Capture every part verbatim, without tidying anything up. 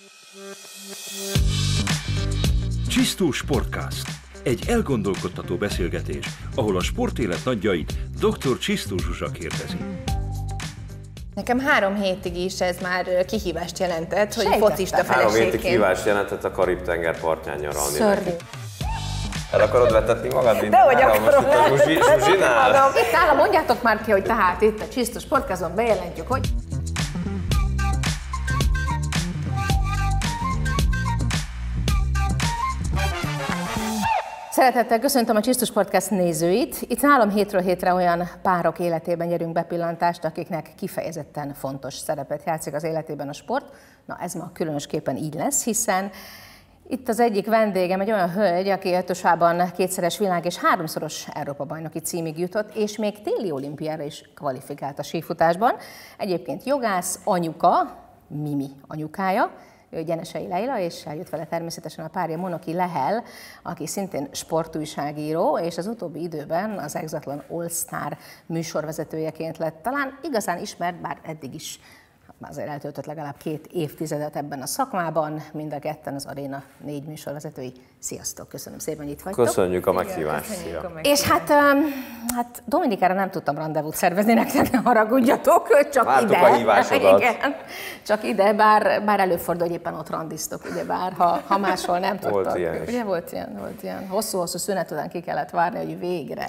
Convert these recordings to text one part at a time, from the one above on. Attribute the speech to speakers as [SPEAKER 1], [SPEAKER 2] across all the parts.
[SPEAKER 1] Csisztó Sportcast. Egy elgondolkodtató beszélgetés, ahol a sportélet nagyjait doktor Csisztó Zsuzsa kérdezi.
[SPEAKER 2] Nekem három hétig is ez már kihívást jelentett, hogy
[SPEAKER 3] Sejtettem.
[SPEAKER 2] focista
[SPEAKER 4] Három
[SPEAKER 2] feleségként.
[SPEAKER 4] hétig kihívást jelentett a Karib-tenger partján nyaralni.
[SPEAKER 3] Szörnyű.
[SPEAKER 4] El akarod vetetni magad?
[SPEAKER 2] Dehogy akarom.
[SPEAKER 4] Most itt a Zsuzsi, Zsuzsinál?
[SPEAKER 3] Itt nálam mondjátok már ki, hogy tehát itt a Csisztó Sportcaston bejelentjük, hogy... Szeretettel köszöntöm a Csisztó Sportcast nézőit. Itt nálam hétről hétre olyan párok életében nyerünk bepillantást, akiknek kifejezetten fontos szerepet játszik az életében a sport. Na ez ma különösképpen így lesz, hiszen itt az egyik vendégem egy olyan hölgy, aki ötösában kétszeres világ és háromszoros Európa-bajnoki címig jutott, és még téli olimpiára is kvalifikált a sífutásban. Egyébként jogász, anyuka, Mimi anyukája, ő Gyenesei Leila, és eljött vele természetesen a párja Monoki Lehel, aki szintén sportújságíró, és az utóbbi időben az Exatlon All-Star műsorvezetőjeként lett talán igazán ismert, bár eddig is azért eltöltött legalább két évtizedet ebben a szakmában, mind a ketten az Aréna négy műsorvezetői. Sziasztok, köszönöm szépen, hogy itt vagytok.
[SPEAKER 4] Köszönjük a meghívást. Szia.
[SPEAKER 3] És hát, hát Dominikára nem tudtam rendezvút szervezni nektek, ne haragudjatok, csak
[SPEAKER 4] Vártuk
[SPEAKER 3] ide.
[SPEAKER 4] a hívásodat.
[SPEAKER 3] Igen, csak ide, bár, bár előfordul, hogy éppen ott randiztok, ugye bár, ha, ha máshol nem tudtok.
[SPEAKER 4] Volt ilyen is.
[SPEAKER 3] Ugye volt ilyen, volt ilyen. Hosszú-hosszú szünet után ki kellett várni, hogy végre.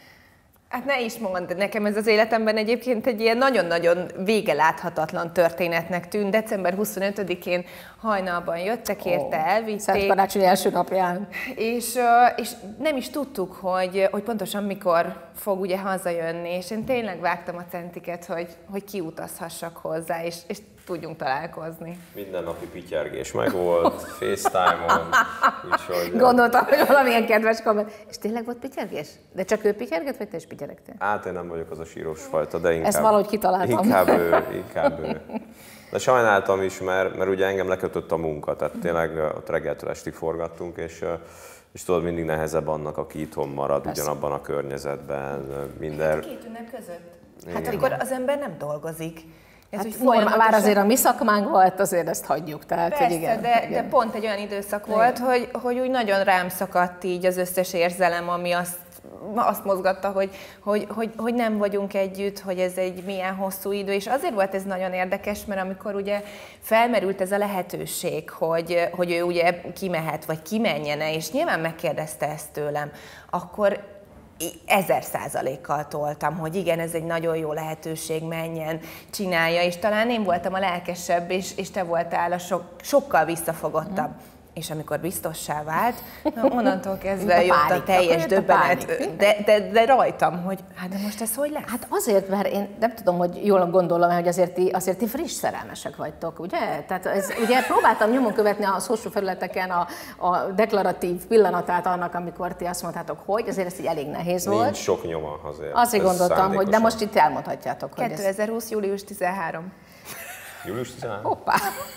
[SPEAKER 2] Hát ne is mondd, nekem ez az életemben egyébként egy ilyen nagyon-nagyon vége láthatatlan történetnek tűnt. december huszonötödikén hajnalban jöttek érte,
[SPEAKER 3] Szent
[SPEAKER 2] elvitték.
[SPEAKER 3] Karácsony első napján.
[SPEAKER 2] És, és nem is tudtuk, hogy, hogy pontosan mikor fog ugye hazajönni, és én tényleg vágtam a centiket, hogy, hogy kiutazhassak hozzá, és, és tudjunk találkozni.
[SPEAKER 4] Mindennapi pityergés megvolt, FaceTime-on, úgyhogy...
[SPEAKER 3] Gondoltam, hogy valamilyen kedves komment. És tényleg volt pityergés? De csak ő pityergett, vagy te is pityergtél?
[SPEAKER 4] Hát én nem vagyok az a sírós fajta, de inkább...
[SPEAKER 3] Ezt valahogy kitaláltam.
[SPEAKER 4] Inkább ő, inkább ő. De sajnáltam is, mert, mert ugye engem lekötött a munka, tehát tényleg ott reggeltől estig forgattunk, és, és tudod, mindig nehezebb annak, aki itthon marad,
[SPEAKER 3] Persze.
[SPEAKER 4] ugyanabban a környezetben, minden...
[SPEAKER 2] Két ünnep között.
[SPEAKER 4] Igen.
[SPEAKER 2] Hát akkor az ember nem dolgozik. Ez
[SPEAKER 3] Hát
[SPEAKER 2] úgy
[SPEAKER 3] normál, már
[SPEAKER 2] folyamatosan-
[SPEAKER 3] azért a mi szakmánk volt, azért ezt hagyjuk. Tehát,
[SPEAKER 2] Persze,
[SPEAKER 3] hogy igen,
[SPEAKER 2] de,
[SPEAKER 3] igen.
[SPEAKER 2] de pont egy olyan időszak volt, hogy, hogy úgy nagyon rám szakadt így az összes érzelem, ami azt, azt mozgatta, hogy, hogy, hogy, hogy nem vagyunk együtt, hogy ez egy milyen hosszú idő, és azért volt ez nagyon érdekes, mert amikor ugye felmerült ez a lehetőség, hogy, hogy ő ugye kimehet, vagy kimenjene, és nyilván megkérdezte ezt tőlem, akkor ezer százalékkal toltam, hogy igen, ez egy nagyon jó lehetőség, menjen, csinálja, és talán én voltam a lelkesebb, és, és te voltál a sok, sokkal visszafogottabb. Mm. És amikor biztossá vált, na, onnantól kezdve
[SPEAKER 3] a
[SPEAKER 2] jött a
[SPEAKER 3] pánik,
[SPEAKER 2] teljes
[SPEAKER 3] akkor jött a
[SPEAKER 2] döbbenet,
[SPEAKER 3] pánik.
[SPEAKER 2] de, de, de rajtam, hogy hát de most ez hogy lesz?
[SPEAKER 3] Hát azért, mert én nem tudom, hogy jól gondolom, hogy azért ti, azért ti friss szerelmesek vagytok, ugye? Tehát ez, ugye próbáltam nyomon követni a social felületeken a, a deklaratív pillanatát annak, amikor ti azt mondtátok, hogy azért ez így elég nehéz volt.
[SPEAKER 4] Nincs sok nyoma azért.
[SPEAKER 3] Azért
[SPEAKER 4] Ez
[SPEAKER 3] gondoltam, hogy de
[SPEAKER 4] szándékosan.
[SPEAKER 3] most itt elmondhatjátok, hogy ez...
[SPEAKER 2] kétezer-húsz. július tizenharmadika.
[SPEAKER 4] július tizenharmadika?
[SPEAKER 3] Hoppá!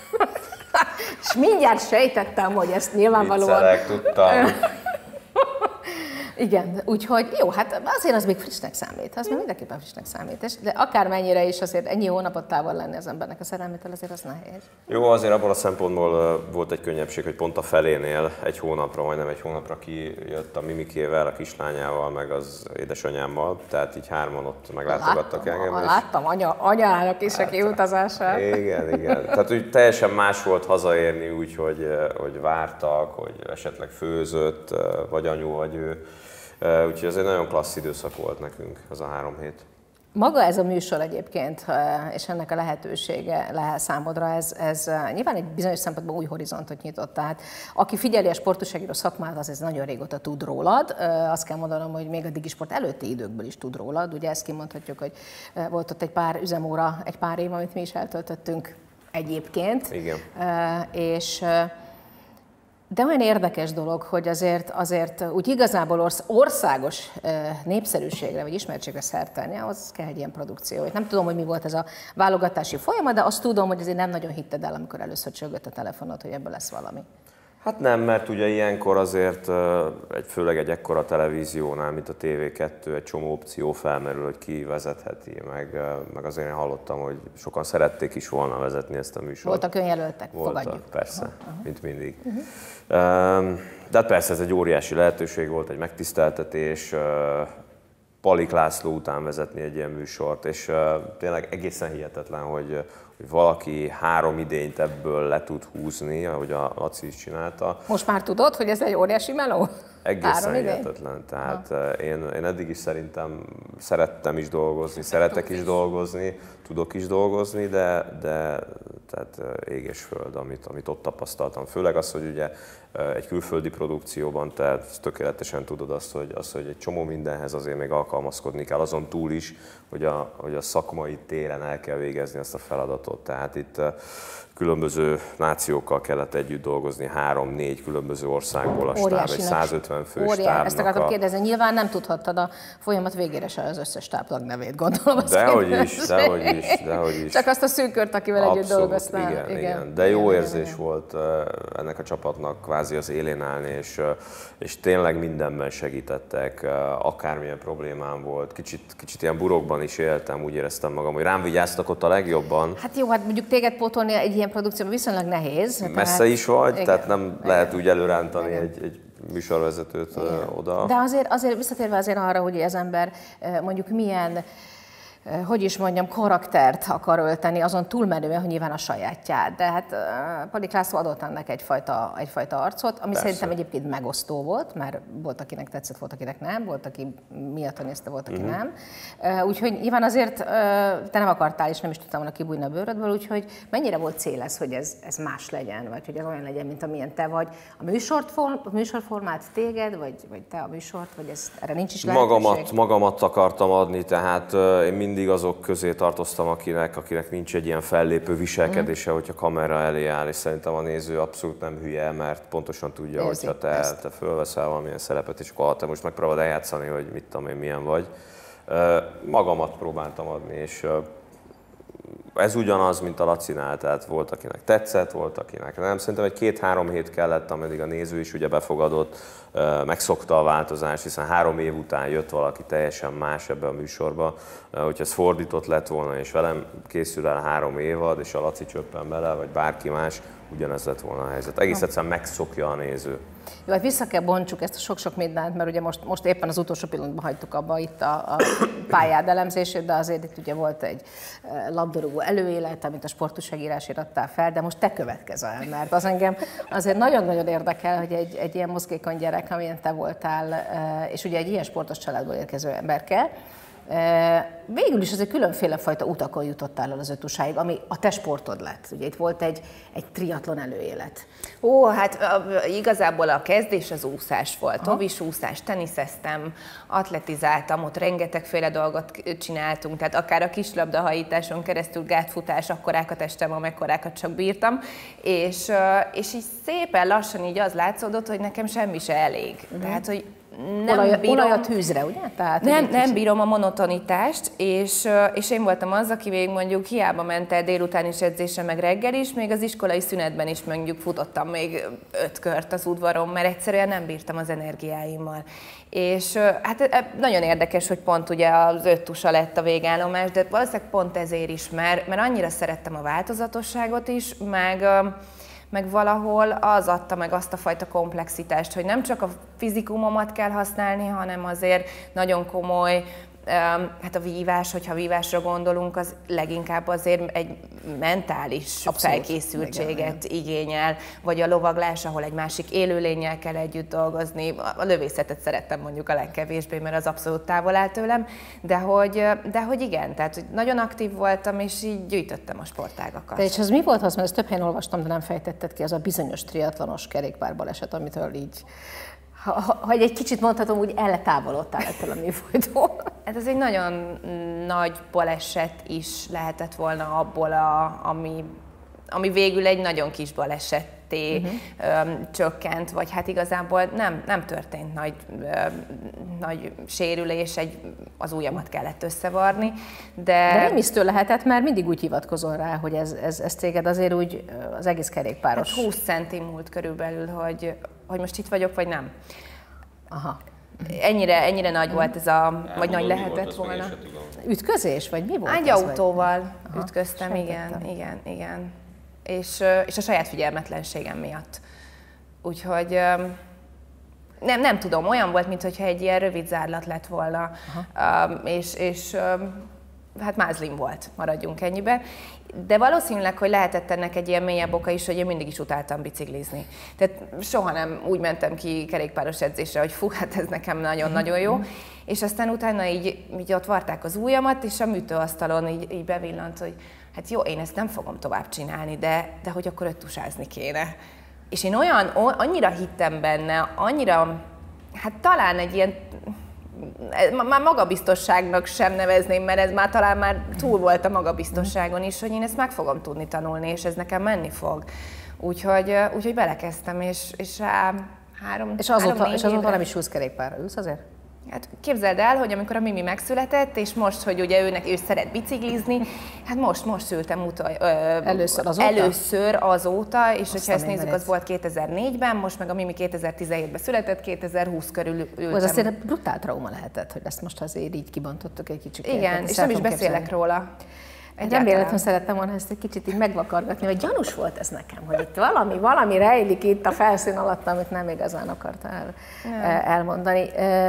[SPEAKER 3] És mindjárt sejtettem, hogy ezt nyilvánvalóan...
[SPEAKER 4] Viccelek, tudtam.
[SPEAKER 3] Igen, úgyhogy jó, hát azért az még frissnek számít, az még mindenképpen frissnek számít, és de akármennyire is azért ennyi hónapot távol lenni az embernek a szerelmétől, azért az nehéz.
[SPEAKER 4] Jó, azért abban a szempontból volt egy könnyebbség, hogy pont a felénél egy hónapra, majdnem egy hónapra kijött a Mimikével, a kislányával, meg az édesanyámmal, tehát így hárman ott meglátogattak
[SPEAKER 3] Láttam,
[SPEAKER 4] engem. és-
[SPEAKER 3] láttam anya, anyának is a kiutazását.
[SPEAKER 4] Igen, igen. Tehát úgy teljesen más volt hazaérni úgy, hogy, hogy vártak, hogy esetleg főzött, vagy anyu, vagy ő. Úgyhogy ez egy nagyon klassz időszak volt nekünk, az a három hét.
[SPEAKER 3] Maga ez a műsor egyébként, és ennek a lehetősége lehet számodra, ez, ez nyilván egy bizonyos szempontból új horizontot nyitott. Tehát aki figyeli a sportújságíró szakmát, az ez nagyon régóta tud rólad. Azt kell mondanom, hogy még a digisport előtti időkből is tud rólad. Ugye ezt kimondhatjuk, hogy volt ott egy pár üzemóra, egy pár év, amit mi is eltöltöttünk egyébként.
[SPEAKER 4] Igen.
[SPEAKER 3] És de olyan érdekes dolog, hogy azért, azért úgy igazából orsz, országos népszerűségre vagy ismertségre szert tenni, ahhoz kell egy ilyen produkció. Nem tudom, hogy mi volt ez a válogatási folyamat, de azt tudom, hogy azért nem nagyon hitted el, amikor először csörgött a telefonod, hogy ebből lesz valami.
[SPEAKER 4] Hát nem, mert ugye ilyenkor azért, egy, főleg egy ekkora televíziónál, mint a té vé kettő, egy csomó opció felmerül, hogy ki vezetheti, meg, meg azért én hallottam, hogy sokan szerették is volna vezetni ezt a műsort.
[SPEAKER 3] Voltak önjelöltek,
[SPEAKER 4] Voltak,
[SPEAKER 3] fogadjuk.
[SPEAKER 4] persze,
[SPEAKER 3] uh-huh.
[SPEAKER 4] mint mindig. Uh-huh. De hát persze ez egy óriási lehetőség volt, egy megtiszteltetés, Palik László után vezetni egy ilyen műsort, és tényleg egészen hihetetlen, hogy hogy valaki három idényt ebből le tud húzni, ahogy a Laci is csinálta.
[SPEAKER 3] Most már tudod, hogy ez egy óriási meló?
[SPEAKER 4] Egészen hihetetlen. Tehát ha. én, én eddig is szerintem szerettem is dolgozni, szeretek is dolgozni, tudok is dolgozni, de, de tehát ég és föld, amit, amit ott tapasztaltam. Főleg az, hogy ugye egy külföldi produkcióban te tökéletesen tudod azt, hogy, az, hogy egy csomó mindenhez azért még alkalmazkodni kell, azon túl is, hogy a, hogy a szakmai téren el kell végezni ezt a feladatot. Tehát itt különböző nációkkal kellett együtt dolgozni, három-négy különböző országból a stáb, egy százötven fős stábnak.
[SPEAKER 3] Ezt akartam kérdezni, nyilván nem tudhattad a folyamat végére se az összes stábtag nevét, gondolom.
[SPEAKER 4] Dehogy is, dehogy is, dehogy is.
[SPEAKER 3] Csak azt a szűk kört, akivel
[SPEAKER 4] Abszolút,
[SPEAKER 3] együtt dolgoztál.
[SPEAKER 4] Igen, igen, igen. De jó igen, érzés igen. volt ennek a csapatnak kvázi az élén állni, és, és tényleg mindenben segítettek, akármilyen problémám volt. Kicsit, kicsit ilyen burokban is éltem, úgy éreztem magam, hogy rám vigyáztak ott a legjobban. Hát
[SPEAKER 3] jó, hát mondjuk téged pótolni egy ilyen produkcióban viszonylag nehéz.
[SPEAKER 4] Messze tehát, is vagy, igen, tehát nem igen, lehet úgy előrántani igen. egy, egy műsorvezetőt igen. oda.
[SPEAKER 3] De azért, azért visszatérve azért arra, hogy az ember mondjuk milyen, hogy is mondjam, karaktert akar ölteni, azon túlmenően, hogy nyilván a sajátját. De hát Palik László adott ennek egyfajta, egyfajta arcot, ami Persze. szerintem egyébként megosztó volt, mert volt, akinek tetszett, volt, akinek nem, volt, aki miatt nézte, volt, aki uh-huh. nem. Úgyhogy nyilván azért te nem akartál, és nem is tudtam volna kibújni a bőrödből, úgyhogy mennyire volt cél ez, hogy ez, ez más legyen, vagy hogy ez olyan legyen, mint amilyen te vagy. A műsort, a műsorformát téged, vagy, vagy te a műsort, vagy ez, erre nincs is lehetőség?
[SPEAKER 4] Magamat, magamat akartam adni, tehát én mindig azok közé tartoztam, akinek, akinek nincs egy ilyen fellépő viselkedése, mm. hogyha kamera elé áll, és szerintem a néző abszolút nem hülye, mert pontosan tudja, Érzik hogyha te, te fölveszel valamilyen szerepet, és akkor te most megpróbálod eljátszani, hogy mit tudom én, milyen vagy. Magamat próbáltam adni, és ez ugyanaz, mint a Lacinál, tehát volt, akinek tetszett, volt, akinek nem. Szerintem egy két-három hét kellett, ameddig a néző is ugye befogadott, megszokta a változást, hiszen három év után jött valaki teljesen más ebbe a műsorba. Hogyha ez fordított lett volna, és velem készül el három évad, és a Laci csöppen bele, vagy bárki más, ugyanez lett volna a helyzet. Egész egyszerűen megszokja a néző.
[SPEAKER 3] Jó, hát vissza kell bontsuk ezt a sok-sok mindent, mert ugye most, most éppen az utolsó pillanatban hagytuk abba itt a, a pályád elemzését, de azért itt ugye volt egy labdarúgó előélet, amit a sportújságírásért adtál fel, de most te következel, mert az engem azért nagyon-nagyon érdekel, hogy egy, egy ilyen mozgékony gyerek, amilyen te voltál, és ugye egy ilyen sportos családból érkező ember kell, végül is azért különféle fajta utakon jutottál el az ötusáig, ami a te sportod lett. Ugye itt volt egy, egy triatlon előélet.
[SPEAKER 2] Ó, hát igazából a kezdés az úszás volt. Ovis úszás, teniszeztem, atletizáltam, ott rengetegféle dolgot csináltunk, tehát akár a kislabdahajításon keresztül gátfutás, akkorákat estem, amekkorákat csak bírtam, és, és így szépen lassan így az látszódott, hogy nekem semmi se elég. Mm. Tehát, hogy nem
[SPEAKER 3] olaj,
[SPEAKER 2] bírom,
[SPEAKER 3] olaj a tűzre, ugye? Tehát,
[SPEAKER 2] nem, nem bírom a monotonitást, és, és én voltam az, aki még mondjuk hiába ment el délután is edzésre, meg reggel is, még az iskolai szünetben is mondjuk futottam még öt kört az udvaron, mert egyszerűen nem bírtam az energiáimmal. És hát nagyon érdekes, hogy pont ugye az öt tusa lett a végállomás, de valószínűleg pont ezért is, mert, mert annyira szerettem a változatosságot is, meg meg valahol az adta meg azt a fajta komplexitást, hogy nem csak a fizikumomat kell használni, hanem azért nagyon komoly, hát a vívás, hogyha vívásra gondolunk, az leginkább azért egy mentális Abszolút. felkészültséget igen, igényel, vagy a lovaglás, ahol egy másik élőlénnyel kell együtt dolgozni. A lövészetet szerettem mondjuk a legkevésbé, mert az abszolút távol áll tőlem, de hogy, de hogy igen, tehát hogy nagyon aktív voltam, és így gyűjtöttem a sportágakat.
[SPEAKER 3] De és az mi volt az, mert ezt több helyen olvastam, de nem fejtetted ki, az a bizonyos triatlonos kerékpárbaleset, amitől így Ha, ha egy kicsit mondhatom, úgy eltávolodtál ettől a műfajtól.
[SPEAKER 2] Hát ez egy nagyon nagy baleset is lehetett volna abból, a, ami ami végül egy nagyon kis balesetté uh-huh. öm, csökkent, vagy hát igazából nem, nem történt nagy, öm, nagy sérülés, egy, az ujjamat kellett összevarni. De,
[SPEAKER 3] de remisztő lehetett, mert mindig úgy hivatkozol rá, hogy ez, ez, ez téged azért úgy az egész kerékpáros.
[SPEAKER 2] Hát húsz centi múlt körülbelül, hogy, hogy most itt vagyok, vagy nem.
[SPEAKER 3] Aha.
[SPEAKER 2] Ennyire, ennyire nagy uh-huh. volt ez a, vagy nagy
[SPEAKER 4] Mondom,
[SPEAKER 2] lehetett volna.
[SPEAKER 3] Ütközés, vagy mi volt?
[SPEAKER 2] Egy
[SPEAKER 3] ez,
[SPEAKER 2] autóval
[SPEAKER 3] vagy?
[SPEAKER 2] ütköztem,
[SPEAKER 3] Aha,
[SPEAKER 2] igen,
[SPEAKER 3] sejtettem.
[SPEAKER 2] igen, igen. És, és a saját figyelmetlenségem miatt. Úgyhogy nem, nem tudom, olyan volt, mintha egy ilyen rövid zárlat lett volna, um, és, és um, hát mázlim volt, maradjunk ennyiben. De valószínűleg, hogy lehetett ennek egy ilyen mélyebb oka is, hogy én mindig is utáltam biciklizni. Tehát soha nem úgy mentem ki kerékpáros edzésre, hogy fú, hát ez nekem nagyon-nagyon jó. És aztán utána így, így ott varták az ujjamat, és a műtőasztalon így, így bevillant, hogy hát jó, én ezt nem fogom tovább csinálni, de, de hogy akkor öttusázni kéne. És én olyan, annyira hittem benne, annyira, hát talán egy ilyen, már magabiztosságnak sem nevezném, mert ez már talán már túl volt a magabiztosságon is, hogy én ezt meg fogom tudni tanulni, és ez nekem menni fog. Úgyhogy, úgyhogy belekezdtem, és, és rá három,
[SPEAKER 3] És azóta,
[SPEAKER 2] három,
[SPEAKER 3] és azóta nem is húsz kerékpárra ülsz azért?
[SPEAKER 2] Hát képzeld el, hogy amikor a Mimi megszületett, és most, hogy ugye őnek, ő szeret biciklizni, hát most, most ültem utol, ö,
[SPEAKER 3] először azóta?
[SPEAKER 2] Először azóta, és
[SPEAKER 3] Azt
[SPEAKER 2] hogyha ezt nézzük,
[SPEAKER 3] mindenit.
[SPEAKER 2] az volt kétezer-négyben, most meg a Mimi kétezer-tizenhétben született, kétezer-húsz körül ültem.
[SPEAKER 3] Az azért brutál trauma lehetett, hogy ezt most azért így kibontottuk egy kicsit.
[SPEAKER 2] Igen, és nem is beszélek róla.
[SPEAKER 3] Nem véletlenül szerettem volna ezt egy kicsit így megvakargatni, vagy gyanús volt ez nekem, hogy itt valami, valami rejlik itt a felszín alatt, amit nem igazán akartál elmondani.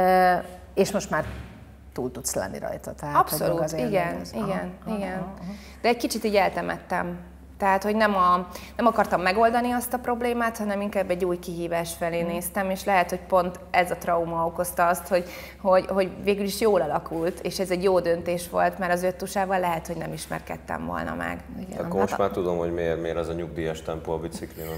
[SPEAKER 3] És most már túl tudsz lenni rajta. Tehát,
[SPEAKER 2] abszolút, az igen, az... igen, aha, igen. Aha, aha. De egy kicsit így eltemettem. Tehát, hogy nem, a, nem akartam megoldani azt a problémát, hanem inkább egy új kihívás felé mm. néztem, és lehet, hogy pont ez a trauma okozta azt, hogy, hogy, hogy végül is jól alakult, és ez egy jó döntés volt, mert az öttusával lehet, hogy nem ismerkedtem volna meg.
[SPEAKER 4] Igen. Akkor most hát már a... tudom, hogy miért, miért az a nyugdíjas tempó a biciklin.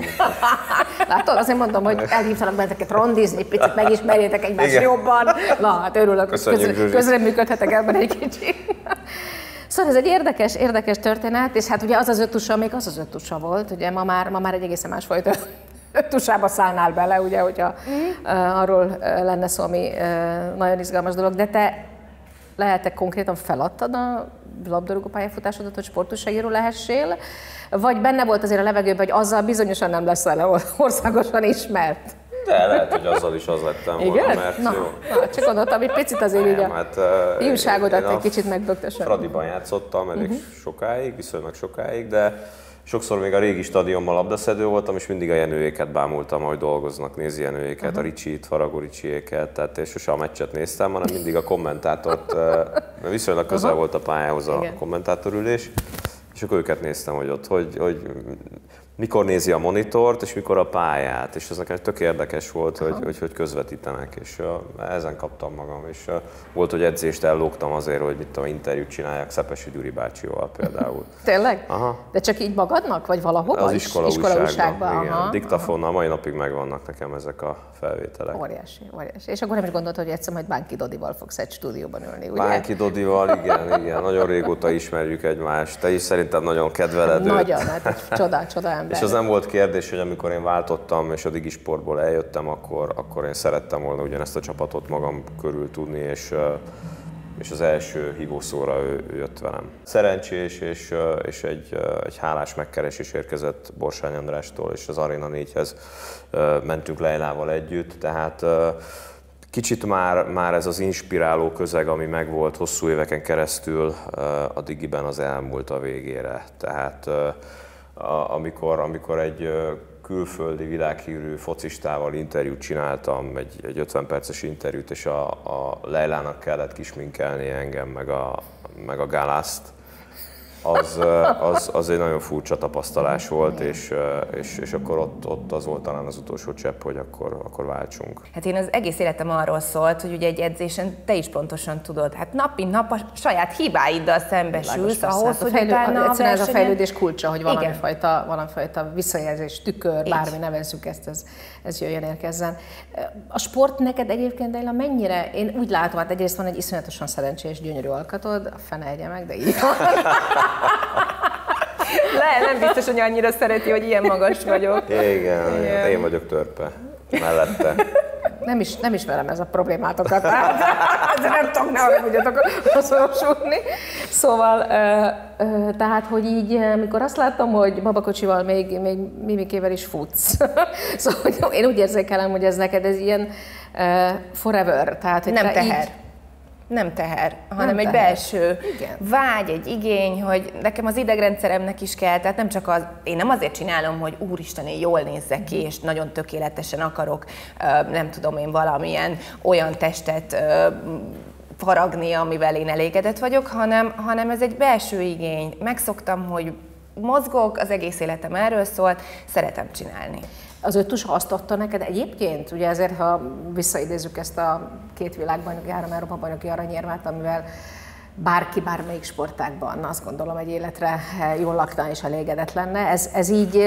[SPEAKER 3] Látod, azért mondom, hogy elhívtalak benneteket rondizni, picit megismerjétek egymást igen. jobban. Na, hát örülök, hogy köz, közreműködhetek ebben egy kicsit. Szóval ez egy érdekes, érdekes történet, és hát ugye az az öttusa, még az az öttusa volt, ugye ma már, ma már egy egészen másfajta öttusába szállnál bele, ugye, hogyha mm. uh, arról uh, lenne szó, ami uh, nagyon izgalmas dolog, de te lehet-e konkrétan feladtad a labdarúgó pályafutásodat, hogy sportújságíró lehessél, vagy benne volt azért a levegőben, hogy azzal bizonyosan nem leszel országosan ismert?
[SPEAKER 4] De lehet, hogy azzal is az lettem volna,
[SPEAKER 3] igen?
[SPEAKER 4] mert
[SPEAKER 3] na,
[SPEAKER 4] jó.
[SPEAKER 3] Na, csak gondoltam, hogy picit azért így a
[SPEAKER 4] hát,
[SPEAKER 3] hiúságodat egy kicsit megbögtessem.
[SPEAKER 4] Fradiban játszottam elég uh-huh. sokáig, viszonylag sokáig, de sokszor még a régi stadionban labdaszedő voltam, és mindig a Jenőéket bámultam, ahogy dolgoznak, Nézi Jenőéket, uh-huh. a Ricsit, Faragó Ricsiéket, tehát én sose a meccset néztem, hanem mindig a kommentátort, mert viszonylag közel uh-huh. volt a pályához a igen. kommentátorülés, és akkor őket néztem, hogy ott, hogy, hogy mikor nézi a monitort, és mikor a pályát, és ez nekem tök érdekes volt, hogy, hogy, hogy közvetítenek, és uh, ezen kaptam magam, és uh, volt, hogy edzést ellógtam azért, hogy mit tudom, interjút csináljak Szepesi Gyuri bácsival például.
[SPEAKER 3] Tényleg?
[SPEAKER 4] Aha.
[SPEAKER 3] De csak így magadnak, vagy valahova
[SPEAKER 4] az
[SPEAKER 3] is?
[SPEAKER 4] iskola,
[SPEAKER 3] iskola
[SPEAKER 4] újságban,
[SPEAKER 3] újságban.
[SPEAKER 4] igen.
[SPEAKER 3] Aha,
[SPEAKER 4] Diktafonnal mai napig megvannak nekem ezek a felvételek.
[SPEAKER 3] Óriási, óriási. És akkor nem is gondoltad, hogy egyszer majd Bánki Dodival fogsz egy stúdióban ülni, ugye?
[SPEAKER 4] Bánki Dodival, igen, igen. Nagyon régóta ismerjük egymást. Te is szerintem nagyon kedveled őt.
[SPEAKER 3] Nagyon, hát csoda, csoda ember.
[SPEAKER 4] És az nem volt kérdés, hogy amikor én váltottam és a Digisportból eljöttem, akkor, akkor én szerettem volna ugyanezt a csapatot magam körül tudni, és, és az első hívószóra ő, ő jött velem. Szerencsés és, és egy, egy hálás megkeresés érkezett Borsány Andrástól, és az Arena négyhez mentünk Leilával együtt, tehát kicsit már, már ez az inspiráló közeg, ami megvolt hosszú éveken keresztül a Digiben, az elmúlt a végére. Tehát amikor, amikor egy külföldi világhírű focistával interjút csináltam, egy, egy ötven perces interjút, és a, a Leilának kellett kisminkelni engem, meg a, meg a Galászt, az, az, az egy nagyon furcsa tapasztalás volt, és, és, és akkor ott, ott az volt talán az utolsó csepp, hogy akkor, akkor váltsunk.
[SPEAKER 2] Hát én az egész életem arról szólt, hogy ugye egy edzésen te is pontosan tudod, hát nap mint nap a saját hibáiddal szembesülsz, ahhoz, hogy
[SPEAKER 3] fejlő,
[SPEAKER 2] utána a
[SPEAKER 3] egyszerűen ez a
[SPEAKER 2] versenyen...
[SPEAKER 3] fejlődés kulcsa, hogy valami fajta, valami fajta visszajelzés, tükör, így. Bármi nevezzük ezt, ez, ez jöjjön, érkezzen. A sport neked egyébként, Leila, mennyire, én úgy látom, hát egyrészt van egy iszonyatosan szerencsés, gyönyörű alkatod, a fene egye meg, de így van.
[SPEAKER 2] Le, nem biztos, hogy annyira szereti, hogy ilyen magas vagyok.
[SPEAKER 4] Igen, Igen. én vagyok törpe mellette.
[SPEAKER 3] Nem, is, nem ismerem ez a problémátokat, tehát nem tudom, ne haragudjatok azonosulni. Szóval, tehát, hogy így, mikor azt látom, hogy babakocsival még, még Mimikével is futsz, szóval én úgy érzékelem, hogy ez neked ez ilyen forever. Tehát, hogy
[SPEAKER 2] nem teher.
[SPEAKER 3] Így...
[SPEAKER 2] Nem teher, hanem
[SPEAKER 3] nem
[SPEAKER 2] egy
[SPEAKER 3] teher.
[SPEAKER 2] belső
[SPEAKER 3] Igen.
[SPEAKER 2] vágy, egy igény, hogy nekem az idegrendszeremnek is kell, tehát nem csak az, én nem azért csinálom, hogy úristen, én jól nézzek ki, és nagyon tökéletesen akarok, nem tudom én, valamilyen olyan testet faragni, amivel én elégedett vagyok, hanem, hanem ez egy belső igény. Megszoktam, hogy mozgok, az egész életem erről szólt, szeretem csinálni.
[SPEAKER 3] Az ötös azt adta neked egyébként? Ugye ezért, ha visszaidézzük ezt a két világbajnoki, három Európa-bajnoki aranyérmet, amivel bárki bármelyik sportágban azt gondolom egy életre jól lakna és elégedett lenne. Ez, ez így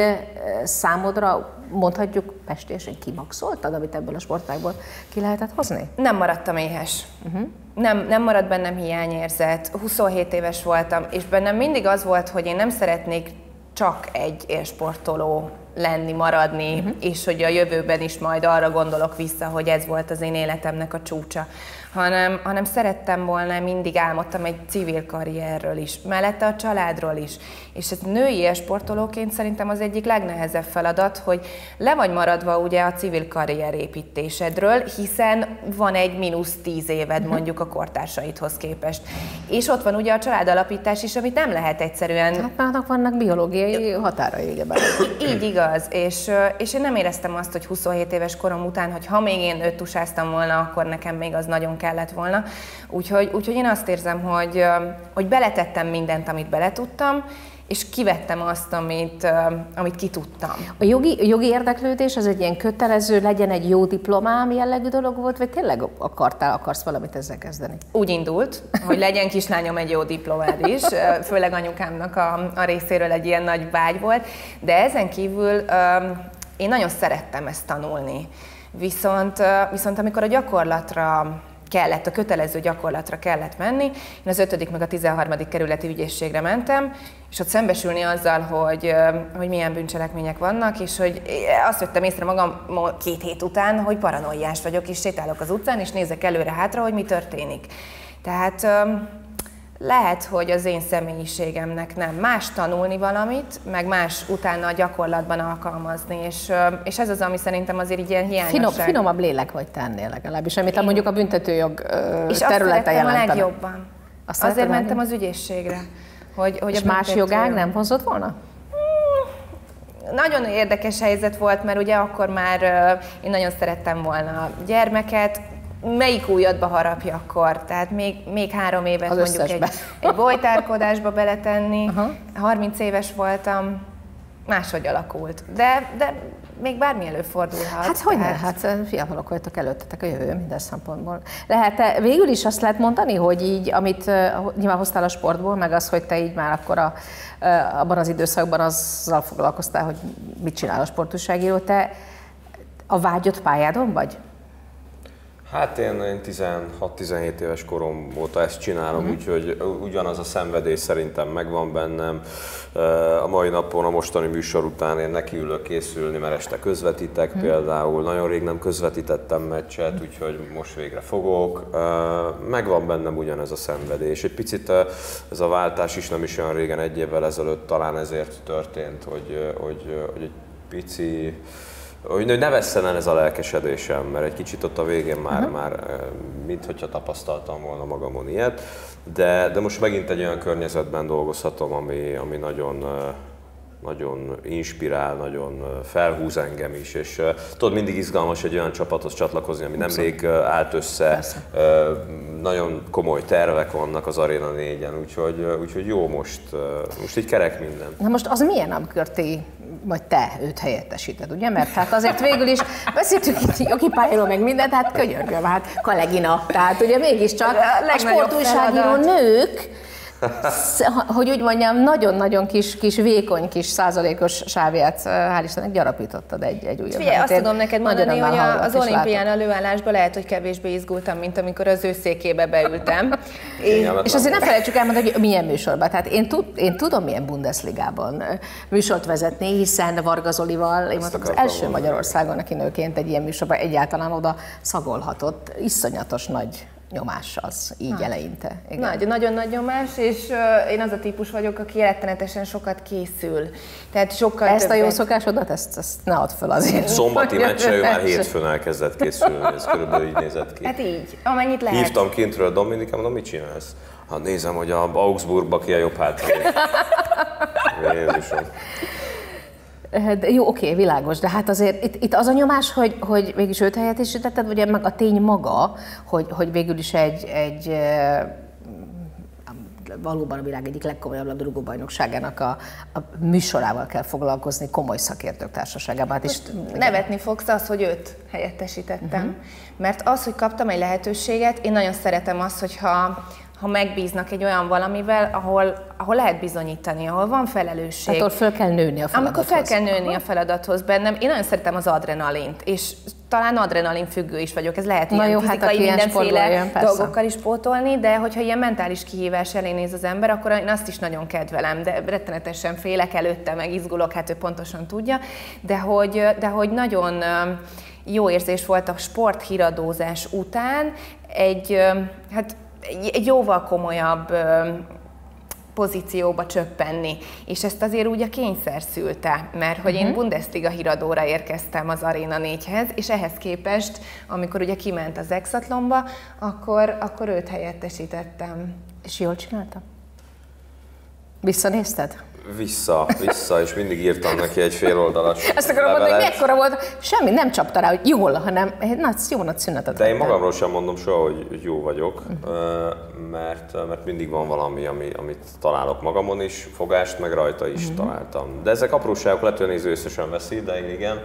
[SPEAKER 3] számodra mondhatjuk pestésen kimaxoltad, amit ebből a sportágból ki lehetett hozni?
[SPEAKER 2] Nem maradtam éhes. Uh-huh. Nem, nem maradt bennem hiányérzet. huszonhét éves voltam, és bennem mindig az volt, hogy én nem szeretnék csak egy élsportoló lenni, maradni, uh-huh. és hogy a jövőben is majd arra gondolok vissza, hogy ez volt az én életemnek a csúcsa. Hanem, hanem szerettem volna, mindig álmodtam egy civil karrierről is, mellette a családról is. És ez női élsportolóként szerintem az egyik legnehezebb feladat, hogy le vagy maradva ugye a civil karrier építésedről, hiszen van egy mínusz tíz éved mondjuk a kortársaidhoz képest. És ott van ugye a családalapítás is, amit nem lehet egyszerűen...
[SPEAKER 3] Hát már vannak biológiai határai, ugyebár.
[SPEAKER 2] Így igaz, és, és én nem éreztem azt, hogy huszonhét éves korom után, hogy ha még én öt tusáztam volna, akkor nekem még az nagyon kellett volna. Úgyhogy, úgyhogy én azt érzem, hogy, hogy beletettem mindent, amit beletudtam, és kivettem azt, amit, amit ki tudtam.
[SPEAKER 3] A jogi, a jogi érdeklődés az egy ilyen kötelező, legyen egy jó diplomám jellegű dolog volt, vagy tényleg akartál, akarsz valamit ezzel kezdeni?
[SPEAKER 2] Úgy indult, hogy legyen kislányom egy jó diplomád is, főleg anyukámnak a, a részéről egy ilyen nagy vágy volt, de ezen kívül én nagyon szerettem ezt tanulni. Viszont, viszont amikor a gyakorlatra kellett, a kötelező gyakorlatra kellett menni. Én az ötödik meg a tizenharmadik kerületi ügyészségre mentem, és ott szembesülni azzal, hogy, hogy milyen bűncselekmények vannak, és hogy azt vettem észre magam két hét után, hogy paranoiás vagyok, és sétálok az utcán, és nézek előre-hátra, hogy mi történik. Tehát lehet, hogy az én személyiségemnek nem. Más tanulni valamit, meg más utána a gyakorlatban alkalmazni, és, és ez az, ami szerintem azért így ilyen hiányosság.
[SPEAKER 3] Finom, finomabb lélek vagy te ennél legalábbis, amit én... mondjuk a büntetőjog területe jelentene.
[SPEAKER 2] És azt szerettem a legjobban. Azt azért mentem az ügyészségre. Hogy, hogy
[SPEAKER 3] és más jogág nem hozott volna?
[SPEAKER 2] Hmm, nagyon érdekes helyzet volt, mert ugye akkor már én nagyon szerettem volna a gyermeket, melyik ujjadba harapja akkor? Tehát még, még három évet
[SPEAKER 3] az
[SPEAKER 2] mondjuk egy, egy bolytárkodásba beletenni. Aha. harminc éves voltam, máshogy alakult. De, de még bármi előfordulhat.
[SPEAKER 3] Hát hogy ne? Hát fiatalok vagytok, előttetek a jövő minden szempontból. Lehet, végül is azt lehet mondani, hogy így, amit nyilván hoztál a sportból, meg az, hogy te így már akkor a, abban az időszakban azzal foglalkoztál, hogy mit csinál a sportújságíró, te a vágyott pályádon vagy?
[SPEAKER 4] Hát én, én tizenhat-tizenhét éves korom óta ezt csinálom, uh-huh. úgyhogy ugyanaz a szenvedés szerintem megvan bennem. A mai napon, a mostani műsor után én nekiülök készülni, mert este közvetítek uh-huh. például. Nagyon rég nem közvetítettem meccset, úgyhogy most végre fogok. Megvan bennem ugyanez a szenvedés. Egy picit ez a váltás is nem is olyan régen, egy évvel ezelőtt talán ezért történt, hogy, hogy, hogy egy pici... hogy ne vesszen el ez a lelkesedésem, mert egy kicsit ott a végén már, uh-huh. már minthogyha tapasztaltam volna magamon ilyet, de, de most megint egy olyan környezetben dolgozhatom, ami, ami nagyon, nagyon inspirál, nagyon felhúz engem is, és tudod, mindig izgalmas egy olyan csapathoz csatlakozni, ami nemrég állt össze, persze. Nagyon komoly tervek vannak az Arena négyen, úgyhogy, úgyhogy jó most, most így kerek minden.
[SPEAKER 3] Na most az milyen, amikor ti, vagy te őt helyettesíted, ugye? Mert hát azért végül is beszéltünk itt jogi pályáról meg mindent, hát könyörgöm, hát kollégina, tehát ugye mégiscsak a sportújságíró nők hogy úgy mondjam, nagyon-nagyon kis, kis vékony, kis százalékos sávját, hál' Istennek gyarapítottad egy, egy újabb.
[SPEAKER 2] Figyelj, azt tudom neked mondani, hogy a, az olimpián előállásban lehet, hogy kevésbé izgultam, mint amikor az ő székébe beültem.
[SPEAKER 3] Én, és azért ne felejtsük elmondani, hogy milyen műsorban. Tehát én, tud, én tudom, milyen Bundesligában műsort vezetni, hiszen Varga Zolival, én voltam az első Magyarországon, aki nőként egy ilyen műsorban egyáltalán oda szagolhatott. Iszonyatos nagy nyomás az, így nagy. Eleinte.
[SPEAKER 2] Nagy, nagyon nagy nyomás, és uh, én az a típus vagyok, aki rettenetesen sokat készül. Tehát sokkal
[SPEAKER 3] Ezt
[SPEAKER 2] többet...
[SPEAKER 3] a jó szokásodat, ezt, ezt ne add föl azért.
[SPEAKER 4] Szombati meccsre ő már hétfőn elkezdett készülni, ez körülbelül így nézett ki.
[SPEAKER 2] Hát így, amennyit lehet.
[SPEAKER 4] Hívtam kintről Dominika, mondom, mit csinálsz? Hát nézem, hogy a Augsburgba ki a jobb hátvéd. Jézusom.
[SPEAKER 3] De jó, oké, világos, de hát azért itt, itt az a nyomás, hogy, hogy végül is őt helyettesítetted, ugye meg a tény maga, hogy, hogy végül is egy, egy valóban a világ egyik legkomolyabb labdarúgó bajnokságának a, a műsorával kell foglalkozni komoly szakértők társaságában. Hát is,
[SPEAKER 2] nevetni fogsz az, hogy őt helyettesítettem. Uh-huh. Mert az, hogy kaptam egy lehetőséget, én nagyon szeretem azt, hogyha ha megbíznak egy olyan valamivel, ahol, ahol lehet bizonyítani, ahol van felelősség.
[SPEAKER 3] Attól fel kell nőni a feladathoz.
[SPEAKER 2] Amikor fel kell nőni a feladathoz bennem. Én nagyon szeretem az adrenalint, és talán adrenalin függő is vagyok. Ez lehet ilyen
[SPEAKER 3] jó,
[SPEAKER 2] fizikai,
[SPEAKER 3] hát,
[SPEAKER 2] mindenféle
[SPEAKER 3] jön,
[SPEAKER 2] dolgokkal is pótolni, de hogyha ilyen mentális kihívás elé néz az ember, akkor én azt is nagyon kedvelem, de rettenetesen félek előtte, meg izgulok, hát ő pontosan tudja, de hogy, de hogy nagyon jó érzés volt a sporthíradózás után egy, hát egy jóval komolyabb pozícióba csöppenni. És ezt azért úgy a kényszer szülte, mert hogy uh-huh. én Bundesliga híradóra érkeztem az Arena négyhez, és ehhez képest, amikor ugye kiment az Exatlonba, akkor, akkor őt helyettesítettem.
[SPEAKER 3] És jól csináltam? Visszanézted?
[SPEAKER 4] Vissza, vissza, és mindig írtam neki egy féloldalas
[SPEAKER 3] Ezt akarom mondani, hogy mekkora volt, semmi nem csapta rá, hogy jól, hanem egy nagy, jó nagy szünetet.
[SPEAKER 4] De én magamról sem mondom soha, hogy jó vagyok, uh-huh. mert, mert mindig van valami, ami, amit találok magamon is, fogást meg rajta is uh-huh. találtam. De ezek apróságok, lehet, hogy a néző összesen veszi, de én igen.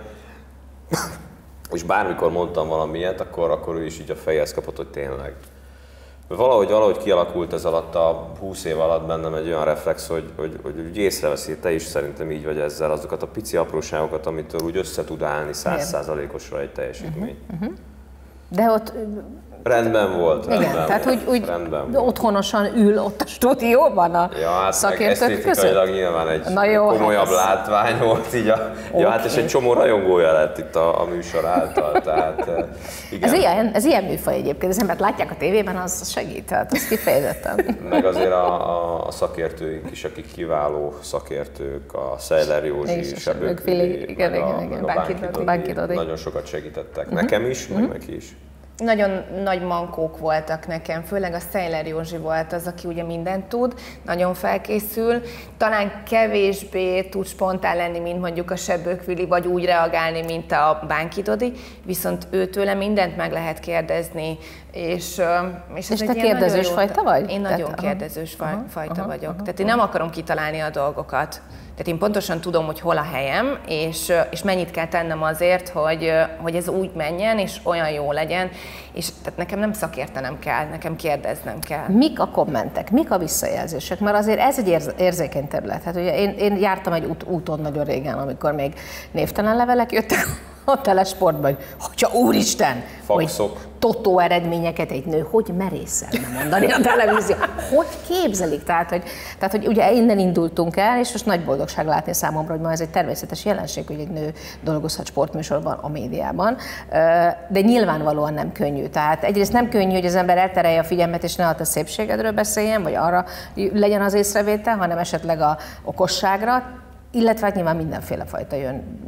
[SPEAKER 4] És bármikor mondtam valamilyet, akkor, akkor ő is így a fejhez kapott, hogy tényleg. Valahogy, valahogy kialakult ez alatt a húsz év alatt bennem egy olyan reflex, hogy, hogy, hogy úgy észreveszi, te is szerintem így vagy ezzel, azokat a pici apróságokat, amitől úgy össze tud állni száz százalékosra egy teljesítmény. Uh-huh, uh-huh.
[SPEAKER 3] De ott...
[SPEAKER 4] Rendben volt,
[SPEAKER 3] igen,
[SPEAKER 4] rendben
[SPEAKER 3] tehát
[SPEAKER 4] volt,
[SPEAKER 3] úgy, úgy
[SPEAKER 4] rendben
[SPEAKER 3] otthonosan ül ott a stúdióban a
[SPEAKER 4] ja, hát
[SPEAKER 3] szakértők között?
[SPEAKER 4] Nyilván egy
[SPEAKER 3] Na jó,
[SPEAKER 4] komolyabb
[SPEAKER 3] hát
[SPEAKER 4] látvány volt, így a, okay. ja, hát és egy csomó rajongója lett itt a, a műsor által, tehát igen.
[SPEAKER 3] Ez ilyen, ez ilyen műfaj egyébként, az embert látják a tévében, az segít, tehát az kifejezetten.
[SPEAKER 4] Meg azért a, a, a szakértőink is, akik kiváló szakértők, a Szeller Józsi, Sebők Vili,
[SPEAKER 3] igen,
[SPEAKER 4] meg
[SPEAKER 3] igen,
[SPEAKER 4] a,
[SPEAKER 3] igen,
[SPEAKER 4] meg a Bánki Dodi, nagyon sokat segítettek. Uh-huh. Nekem is, uh-huh. meg neki is.
[SPEAKER 2] Nagyon nagy mankók voltak nekem, főleg a Szeller Józsi volt az, aki ugye mindent tud, nagyon felkészül, talán kevésbé tud spontán lenni, mint mondjuk a Sebők Vili, vagy úgy reagálni, mint a Bánki Dodi, viszont őtőle mindent meg lehet kérdezni, és, és,
[SPEAKER 3] és te kérdezős fajta vagy?
[SPEAKER 2] Én nagyon Tehát, kérdezős aha, fajta aha, vagyok, aha, tehát én nem akarom kitalálni a dolgokat. Tehát én pontosan tudom, hogy hol a helyem, és, és mennyit kell tennem azért, hogy, hogy ez úgy menjen, és olyan jó legyen, és tehát nekem nem szakértenem kell, nekem kérdeznem kell.
[SPEAKER 3] Mik a kommentek, mik a visszajelzések? Mert azért ez egy érz, érzékeny terület. Hát ugye én, én jártam egy út, úton nagyon régen, amikor még névtelen levelek jöttek a Telesportban, hogy hogyha úristen,
[SPEAKER 4] Faxok.
[SPEAKER 3] hogy totó eredményeket egy nő, hogy merészelne mondani a televízió. Hogy képzelik? Tehát hogy, tehát, hogy ugye innen indultunk el, és most nagy boldogság látni számomra, hogy ma ez egy természetes jelenség, hogy egy nő dolgozhat sportműsorban, a médiában. De nyilvánvalóan nem könnyű. Tehát egyrészt nem könnyű, hogy az ember elterelje a figyelmet, és ne a te szépségedről beszéljen, vagy arra legyen az észrevétel, hanem esetleg a okosságra, illetve hát nyilván mindenféle fajta jön.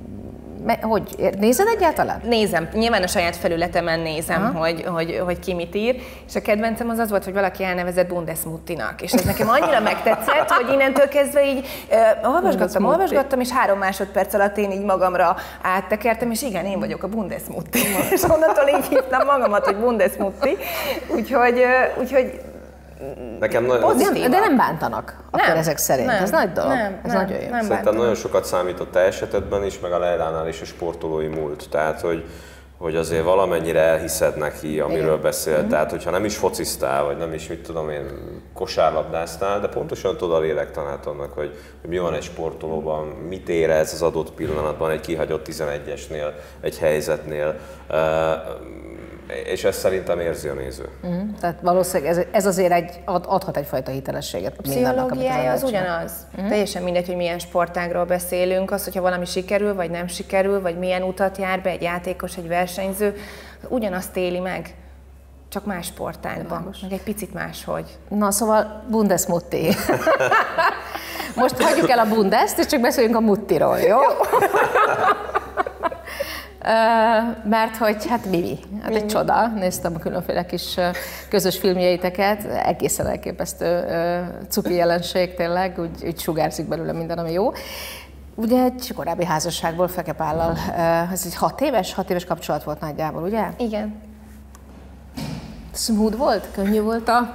[SPEAKER 3] Hogy nézed egyáltalán?
[SPEAKER 2] Nézem. Nyilván a saját felületemen nézem, hogy, hogy, hogy ki mit ír, és a kedvencem az az volt, hogy valaki elnevezett Bundesmuttinak, és ez nekem annyira megtetszett, hogy innentől kezdve így uh, olvasgattam, olvasgattam, és három másodperc alatt én így magamra áttekertem, és igen, én vagyok a Bundesmutti. És onnantól így hívtam magamat, hogy Bundesmutti, úgyhogy, uh, úgyhogy
[SPEAKER 4] Nekem nagyon...
[SPEAKER 3] Nem, de nem bántanak, akkor
[SPEAKER 2] nem,
[SPEAKER 3] ezek szerint.
[SPEAKER 2] Nem,
[SPEAKER 3] ez nagy dolog,
[SPEAKER 2] nem,
[SPEAKER 3] ez
[SPEAKER 2] nem,
[SPEAKER 3] nagyon jó.
[SPEAKER 2] Nem
[SPEAKER 4] Szerintem nagyon sokat számít a te esetedben is, meg a Leilánál is a sportolói múlt. Tehát, hogy, hogy azért valamennyire elhiszed neki, amiről igen. beszél.
[SPEAKER 3] Mm.
[SPEAKER 4] Tehát, hogyha nem is fociztál, vagy nem is, mit tudom én, kosárlabdáztál, de pontosan tudod a lélektanát annak, hogy, hogy mi van egy sportolóban, mit érez az adott pillanatban egy kihagyott tizenegyesnél, egy helyzetnél. És ezt szerintem érzi a néző.
[SPEAKER 3] Mm. Tehát valószínűleg ez, ez azért egy, ad, adhat egyfajta hitelességet.
[SPEAKER 2] A pszichológiája az ugyanaz. Mm. Teljesen mindegy, hogy milyen sportágról beszélünk. Az, hogyha valami sikerül, vagy nem sikerül, vagy milyen utat jár be egy játékos, egy versenyző, ugyanazt éli meg, csak más sportágban, meg egy picit máshogy.
[SPEAKER 3] Na szóval Bundesmutti. Most hagyjuk el a Bundest, és csak beszéljünk a Muttiról, jó? Mert hogy hát Mimi, hát egy csoda, néztem a különféle kis közös filmjeiteket, egészen elképesztő cuki jelenség tényleg, úgy, úgy sugárzik belőle minden, ami jó. Ugye egy korábbi házasságból Feke Pállal, ez egy hat éves, hat éves kapcsolat volt nagyjából, ugye?
[SPEAKER 2] Igen.
[SPEAKER 3] Smooth volt? Könnyű volt a,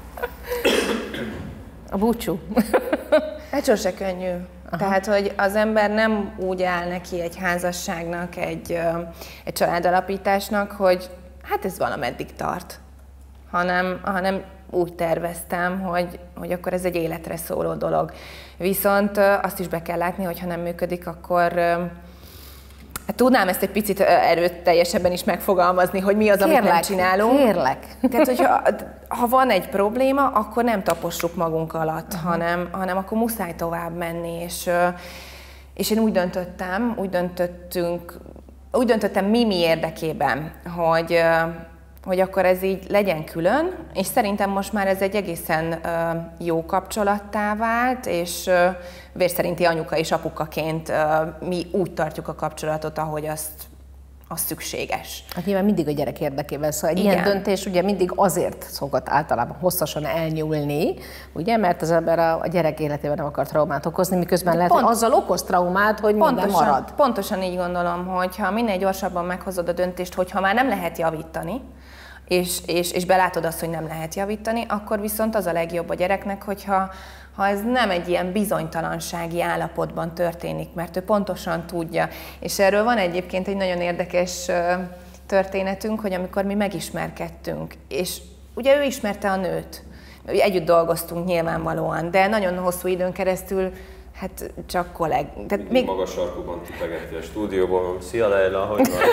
[SPEAKER 3] a búcsú?
[SPEAKER 2] Hát sose könnyű. Aha. Tehát, hogy az ember nem úgy áll neki egy házasságnak, egy, egy családalapításnak, hogy hát ez valameddig tart, hanem, hanem úgy terveztem, hogy, hogy akkor ez egy életre szóló dolog. Viszont azt is be kell látni, hogy ha nem működik, akkor hát tudnám ezt egy picit erőteljesebben is megfogalmazni, hogy mi az, kérlek, amit nem csinálunk.
[SPEAKER 3] Kérlek.
[SPEAKER 2] Tehát, hogyha ha van egy probléma, akkor nem tapossuk magunk alatt, uh-huh. hanem, hanem akkor muszáj tovább menni. És, és én úgy döntöttem, úgy döntöttünk, úgy döntöttem Mimi érdekében, hogy, hogy akkor ez így legyen külön, és szerintem most már ez egy egészen jó kapcsolattá vált, és vérszerinti anyuka és apukaként mi úgy tartjuk a kapcsolatot, ahogy azt, az szükséges.
[SPEAKER 3] Hát nyilván mindig a gyerek érdekében, szóval egy
[SPEAKER 2] igen.
[SPEAKER 3] ilyen döntés ugye mindig azért szokott általában hosszasan elnyúlni, ugye, mert az ember a, a gyerek életében nem akar traumát okozni, miközben de lehet, pont, hogy azzal okoz traumát, hogy pontosan, minden marad.
[SPEAKER 2] Pontosan így gondolom, hogy ha minél gyorsabban meghozod a döntést, hogyha már nem lehet javítani, és, és, és belátod azt, hogy nem lehet javítani, akkor viszont az a legjobb a gyereknek, hogyha ha ez nem egy ilyen bizonytalansági állapotban történik, mert ő pontosan tudja. És erről van egyébként egy nagyon érdekes történetünk, hogy amikor mi megismerkedtünk, és ugye ő ismerte a nőt, együtt dolgoztunk nyilvánvalóan, de nagyon hosszú időn keresztül hát csak kolleg.
[SPEAKER 4] Tehát még magas sarkúban tipegeti a stúdióban, szia Leila, hogy van?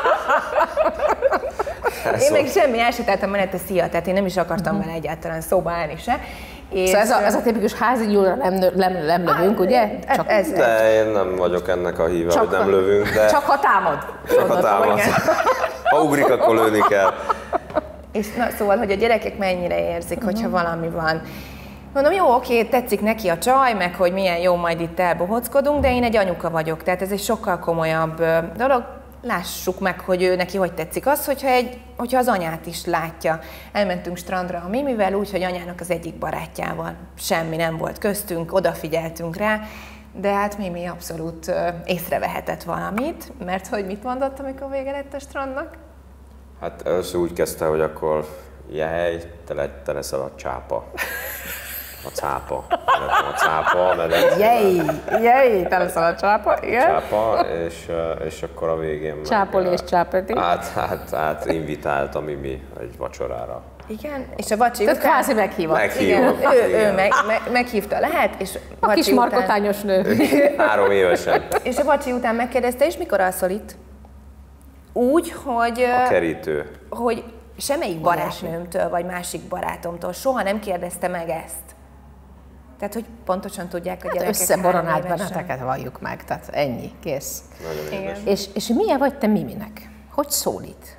[SPEAKER 2] Én meg semmi, elsétáltam mellette, szia, tehát én nem is akartam uh-huh. vele egyáltalán szóba állni se.
[SPEAKER 3] És szóval ez a, ez a tipikus házi nyúlra nem, nem, nem lövünk, ugye?
[SPEAKER 2] Csak ez,
[SPEAKER 4] de én nem vagyok ennek a híve, csak hogy nem lövünk, de...
[SPEAKER 3] Csak ha támad.
[SPEAKER 4] Csak ha támad. Ha ugrik, akkor lőni kell.
[SPEAKER 2] És na, szóval, hogy a gyerekek mennyire érzik, uh-huh. hogyha valami van. Mondom, jó, oké, tetszik neki a csaj, meg hogy milyen jó, majd itt elbohockodunk, de én egy anyuka vagyok, tehát ez egy sokkal komolyabb dolog. Lássuk meg, hogy ő neki hogy tetszik az, hogyha, egy, hogyha az anyát is látja. Elmentünk strandra a Mimivel úgy, hogy anyának az egyik barátjával. Semmi nem volt köztünk, odafigyeltünk rá, de hát Mimi abszolút észrevehetett valamit, mert hogy mit mondott, amikor vége lett a strandnak?
[SPEAKER 4] Hát először úgy kezdte, hogy akkor jaj, te, le, te leszel a csápa. A cápa. A cápa, mert...
[SPEAKER 3] Jej, jej, te leszel a csápa, igen.
[SPEAKER 4] Csápa, és, és akkor a végén meg...
[SPEAKER 3] Csápol és csápeti.
[SPEAKER 4] Hát, hát, hát invitált a Mimi egy vacsorára.
[SPEAKER 2] Igen, és a vacsi
[SPEAKER 3] tehát
[SPEAKER 2] után...
[SPEAKER 3] kvázi meghívott.
[SPEAKER 4] Meghívott.
[SPEAKER 2] Igen, ő, ő meg, meg, meghívta, lehet, és
[SPEAKER 3] a
[SPEAKER 2] vacsi
[SPEAKER 3] kis markotányos
[SPEAKER 2] után...
[SPEAKER 3] nő.
[SPEAKER 4] Három évesen.
[SPEAKER 2] És a vacsi után megkérdezte, és mikor alszol itt? Úgy, hogy...
[SPEAKER 4] A kerítő.
[SPEAKER 2] Hogy semmelyik barátnőmtől, vagy másik barátomtól soha nem kérdezte meg ezt. Tehát, hogy pontosan tudják a gyerekek.
[SPEAKER 3] Hát összeboronált benneteket, valljuk meg, tehát ennyi, kész.
[SPEAKER 4] Nagyon édes.
[SPEAKER 3] És, és milyen vagy te Miminek? Hogy szólít?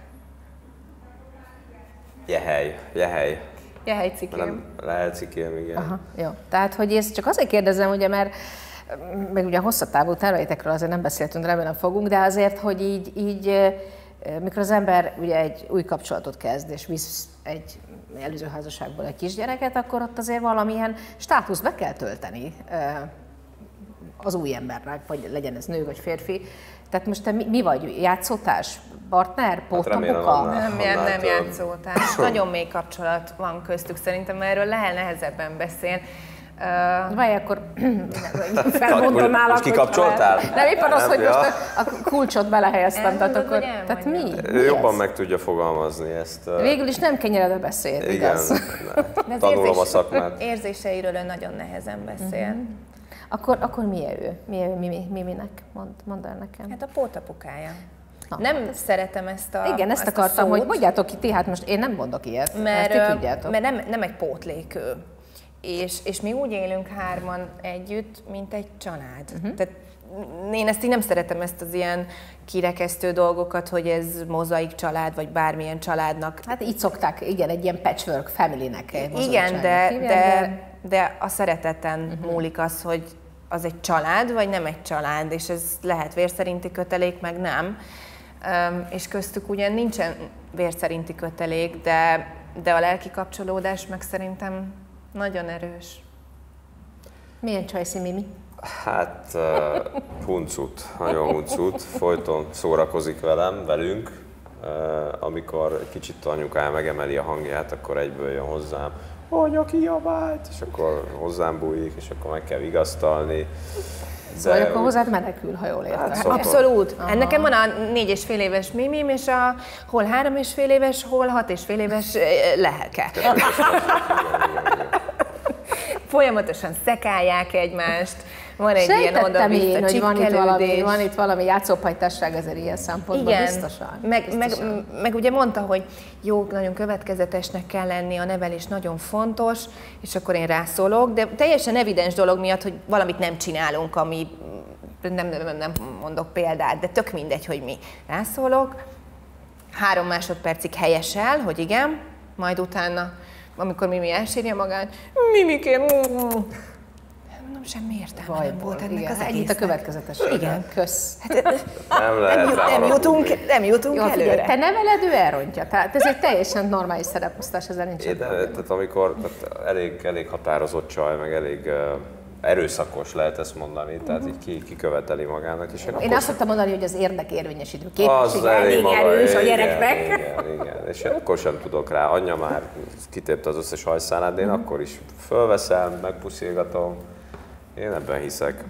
[SPEAKER 4] Jehely, jehely.
[SPEAKER 2] Jehely cikém.
[SPEAKER 4] Nem, lehet cikém, igen.
[SPEAKER 3] Aha, jó. Tehát, hogy ezt csak azért kérdezem, ugye, mert meg ugye a hosszatávú terveitekről azért nem beszéltünk, remélem fogunk, de azért, hogy így, így mikor az ember ugye egy új kapcsolatot kezd, és visz egy előző házasságból egy kisgyereket, akkor ott azért valamilyen státuszt be kell tölteni az új embernek, vagy legyen ez nő vagy férfi. Tehát most te mi, mi vagy? Játszótárs? Partner? Pótapuka?
[SPEAKER 4] Hát
[SPEAKER 2] nem, nem, nem játszótárs. Nagyon mély kapcsolat van köztük, szerintem erről lehet nehezebben beszélni.
[SPEAKER 3] Uh, Vagy akkor felmondom nálam,
[SPEAKER 4] most kikapcsoltál?
[SPEAKER 3] Nem, éppen az, hogy
[SPEAKER 4] ja.
[SPEAKER 3] most a, a kulcsot belehelyeztem, tehát akkor, tehát mi?
[SPEAKER 4] Ő jobban meg tudja fogalmazni ezt.
[SPEAKER 3] Végül is nem kenyeredbe beszél,
[SPEAKER 4] igen,
[SPEAKER 3] igaz?
[SPEAKER 4] Tanulom
[SPEAKER 2] érzés,
[SPEAKER 4] a szakmát.
[SPEAKER 2] Érzéseiről ő nagyon nehezen beszél. Uh-huh.
[SPEAKER 3] Akkor, akkor mi ő? Mi ő? Mi, mi, mi minek? Mond, mondd el nekem.
[SPEAKER 2] Hát a pótapukája.
[SPEAKER 3] Na,
[SPEAKER 2] nem
[SPEAKER 3] hát ezt,
[SPEAKER 2] szeretem ezt a
[SPEAKER 3] Igen, ezt
[SPEAKER 2] ezt
[SPEAKER 3] akartam,
[SPEAKER 2] szót,
[SPEAKER 3] hogy mondjátok ki ti, hát most én nem mondok ilyet,
[SPEAKER 2] mert,
[SPEAKER 3] ezt ti tudjátok.
[SPEAKER 2] mert nem, nem egy pótlék ő. És, és mi úgy élünk hárman együtt, mint egy család. Uh-huh. Tehát én ezt így nem szeretem, ezt az ilyen kirekesztő dolgokat, hogy ez mozaik család, vagy bármilyen családnak.
[SPEAKER 3] Hát így szokták, igen, egy ilyen patchwork family-nek.
[SPEAKER 2] Igen, de, de, de a szereteten uh-huh. múlik az, hogy az egy család, vagy nem egy család, és ez lehet vérszerinti kötelék, meg nem. Um, és köztük ugyan nincsen vérszerinti kötelék, de, de a lelki kapcsolódás meg szerintem nagyon erős.
[SPEAKER 3] Milyen csajszi, Mimi?
[SPEAKER 4] Hát uh, huncut, nagyon huncut, folyton szórakozik velem, velünk. Uh, amikor egy kicsit anyukája megemeli a hangját, akkor egyből jön hozzám. Anya kiabált, és akkor hozzám bújik, és akkor meg kell vigasztalni.
[SPEAKER 3] Szóval akkor hozzád menekül, ha jól értem.
[SPEAKER 2] Hát abszolút. Aha. Nekem van a négy és fél éves Mimim, és a hol három és fél éves, hol hat és fél éves Lehelke. Folyamatosan szekálják egymást. Van egy
[SPEAKER 3] Sejtettem
[SPEAKER 2] ilyen oda-vissza
[SPEAKER 3] én, hogy van itt, valami, van itt valami játszópajtásság azért ilyen szempontból,
[SPEAKER 2] igen,
[SPEAKER 3] biztosan.
[SPEAKER 2] Meg,
[SPEAKER 3] biztosan.
[SPEAKER 2] Meg, meg ugye mondta, hogy jó, nagyon következetesnek kell lenni, a nevelés nagyon fontos, és akkor én rászólok, de teljesen evidens dolog miatt, hogy valamit nem csinálunk, ami nem, nem, nem mondok példát, de tök mindegy, hogy mi. Rászólok, három másodpercig helyesel, hogy igen, majd utána, amikor Mimi elsírja magát, Mimikém, mondom, semmi értelme
[SPEAKER 3] Vajból,
[SPEAKER 2] nem volt ennek
[SPEAKER 3] igen,
[SPEAKER 2] az
[SPEAKER 3] hát
[SPEAKER 2] egésznek.
[SPEAKER 3] itt a következetesség.
[SPEAKER 2] Igen.
[SPEAKER 3] Kösz.
[SPEAKER 2] Hát,
[SPEAKER 4] nem lehet
[SPEAKER 2] nem, nem, jutunk, nem jutunk
[SPEAKER 3] Jó,
[SPEAKER 2] előre.
[SPEAKER 3] figyelj, te neveled, ő elrontja. Tehát ez egy teljesen normális szereposztás, ezzel nincsen probléma.
[SPEAKER 4] Tehát amikor tehát elég, elég határozott csaj, meg elég uh, erőszakos lehet ezt mondani, tehát így ki, kiköveteli magának. És én
[SPEAKER 3] én azt szoktam mondani, hogy az érdekérvényesítő képesség
[SPEAKER 4] elég
[SPEAKER 3] erős a gyereknek.
[SPEAKER 4] Igen, igen, és én akkor sem tudok rá. Anyja már kitépte az összes hajszálát, de én mm. akkor is fölveszem, megpuszilgatom. Én ebben hiszek.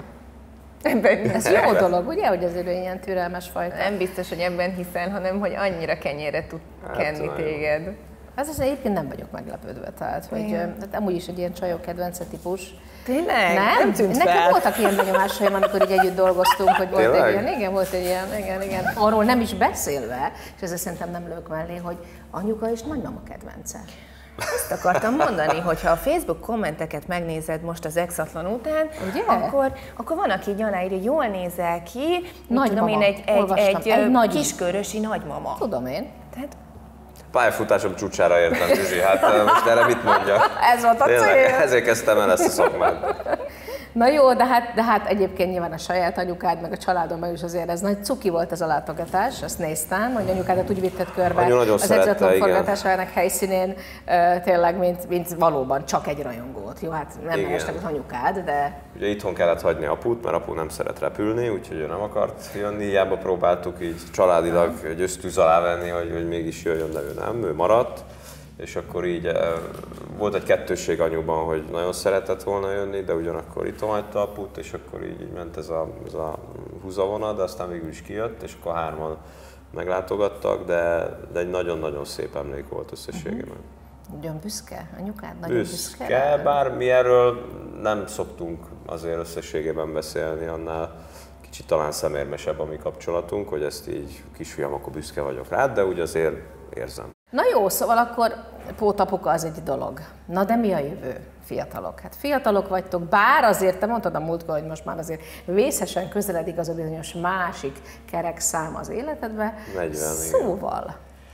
[SPEAKER 2] Ebben
[SPEAKER 3] Ez jó dolog, ugye, hogy azért ilyen türelmes fajta.
[SPEAKER 2] Nem biztos, hogy ebben hiszel, hanem hogy annyira kenyére tud
[SPEAKER 4] Hát,
[SPEAKER 2] kenni
[SPEAKER 4] nagyon.
[SPEAKER 2] téged.
[SPEAKER 3] Ez az egyébként nem vagyok meglepődve, tehát, hogy hát amúgy is egy ilyen csajok kedvence típus.
[SPEAKER 2] Tényleg?
[SPEAKER 3] Nem?
[SPEAKER 2] Nem tűnt
[SPEAKER 3] Nekem
[SPEAKER 2] fel.
[SPEAKER 3] voltak ilyen benyomásaim, amikor így együtt dolgoztunk, hogy volt
[SPEAKER 4] Tényleg?
[SPEAKER 3] egy ilyen, igen, volt egy ilyen, igen, igen. Arról nem is beszélve, és ezzel szerintem nem lők mellé, hogy anyuka és nagymama kedvence.
[SPEAKER 2] Ezt akartam mondani, hogy ha a Facebook kommenteket megnézed most az exatlan után,
[SPEAKER 3] Ugye?
[SPEAKER 2] akkor, akkor van, aki így aláírja, hogy jól nézel ki, mit tudom
[SPEAKER 3] Nagymama.
[SPEAKER 2] én, egy, egy,
[SPEAKER 3] Olvastam.
[SPEAKER 2] egy,
[SPEAKER 3] Egy nagy-
[SPEAKER 2] kiskörösi nagymama.
[SPEAKER 3] Tudom én.
[SPEAKER 2] Tehát
[SPEAKER 4] Pályafutásom csúcsára értem, Zsuzsi, hát most erre mit mondjak?
[SPEAKER 3] Ez volt a
[SPEAKER 4] Tényleg,
[SPEAKER 3] cél.
[SPEAKER 4] ezért kezdtem el ezt a szakmát.
[SPEAKER 3] Na jó, de hát, de hát egyébként nyilván a saját anyukád, meg a családom is azért ez nagy cuki volt ez a látogatás, azt néztem, hogy anyukádat úgy vitted körbe
[SPEAKER 4] Anyu nagyon
[SPEAKER 3] az
[SPEAKER 4] szerette,
[SPEAKER 3] exatlan
[SPEAKER 4] igen.
[SPEAKER 3] forgatásának helyszínén, uh, tényleg, mint, mint valóban csak egy rajongót. Jó, hát nem
[SPEAKER 4] Igen.
[SPEAKER 3] helyesleg az anyukád, de...
[SPEAKER 4] Ugye itthon kellett hagyni aput, mert apu nem szeret repülni, úgyhogy ő nem akart jönni, hiába próbáltuk így családilag egy ösztűz alá venni, hogy, hogy mégis jöjjön, de ő nem, ő maradt. És akkor így eh, volt egy kettősség anyuban, hogy nagyon szeretett volna jönni, de ugyanakkor itt hagyta aput, és akkor így, így ment ez a, ez a húzavona, de aztán végül is kijött, és akkor hárman meglátogattak, de, de egy nagyon-nagyon szép emlék volt összességében.
[SPEAKER 3] Uh-huh. Nagyon büszke, anyukád? Nagyon büszke?
[SPEAKER 4] Büszke, bár mi erről nem szoktunk azért összességében beszélni, annál kicsit talán szemérmesebb a mi kapcsolatunk, hogy ezt így kisfiam, akkor büszke vagyok rád, de úgy azért érzem.
[SPEAKER 3] Na jó, szóval akkor pótapuka az egy dolog. Na de mi a jövő, fiatalok? Hát fiatalok vagytok, bár azért te mondtad a múltkor, hogy most már azért vészesen közeledik az a bizonyos másik kerek szám az életedbe.
[SPEAKER 4] negyven,
[SPEAKER 3] szóval,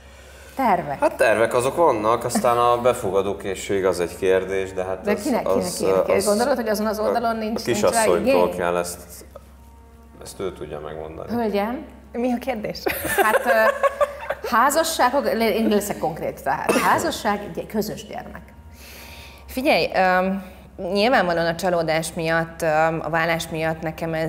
[SPEAKER 3] tervek.
[SPEAKER 4] Hát tervek azok vannak, aztán a befogadókészség az egy kérdés, de hát
[SPEAKER 3] De
[SPEAKER 4] az,
[SPEAKER 3] kinek,
[SPEAKER 4] az,
[SPEAKER 3] kinek, kinek?
[SPEAKER 4] az,
[SPEAKER 3] Gondolod, hogy azon az oldalon nincs,
[SPEAKER 4] a
[SPEAKER 3] nincs rá
[SPEAKER 4] kisasszonytól
[SPEAKER 3] igény?
[SPEAKER 4] kell ezt, ezt ő tudja megmondani.
[SPEAKER 3] Hölgyem,
[SPEAKER 2] mi a kérdés?
[SPEAKER 3] hát ö, házasságok, én leszek konkrét, tehát házasság, egy közös gyermek.
[SPEAKER 2] Figyelj, um, nyilvánvalóan a csalódás miatt, um, a vállás miatt nekem ez...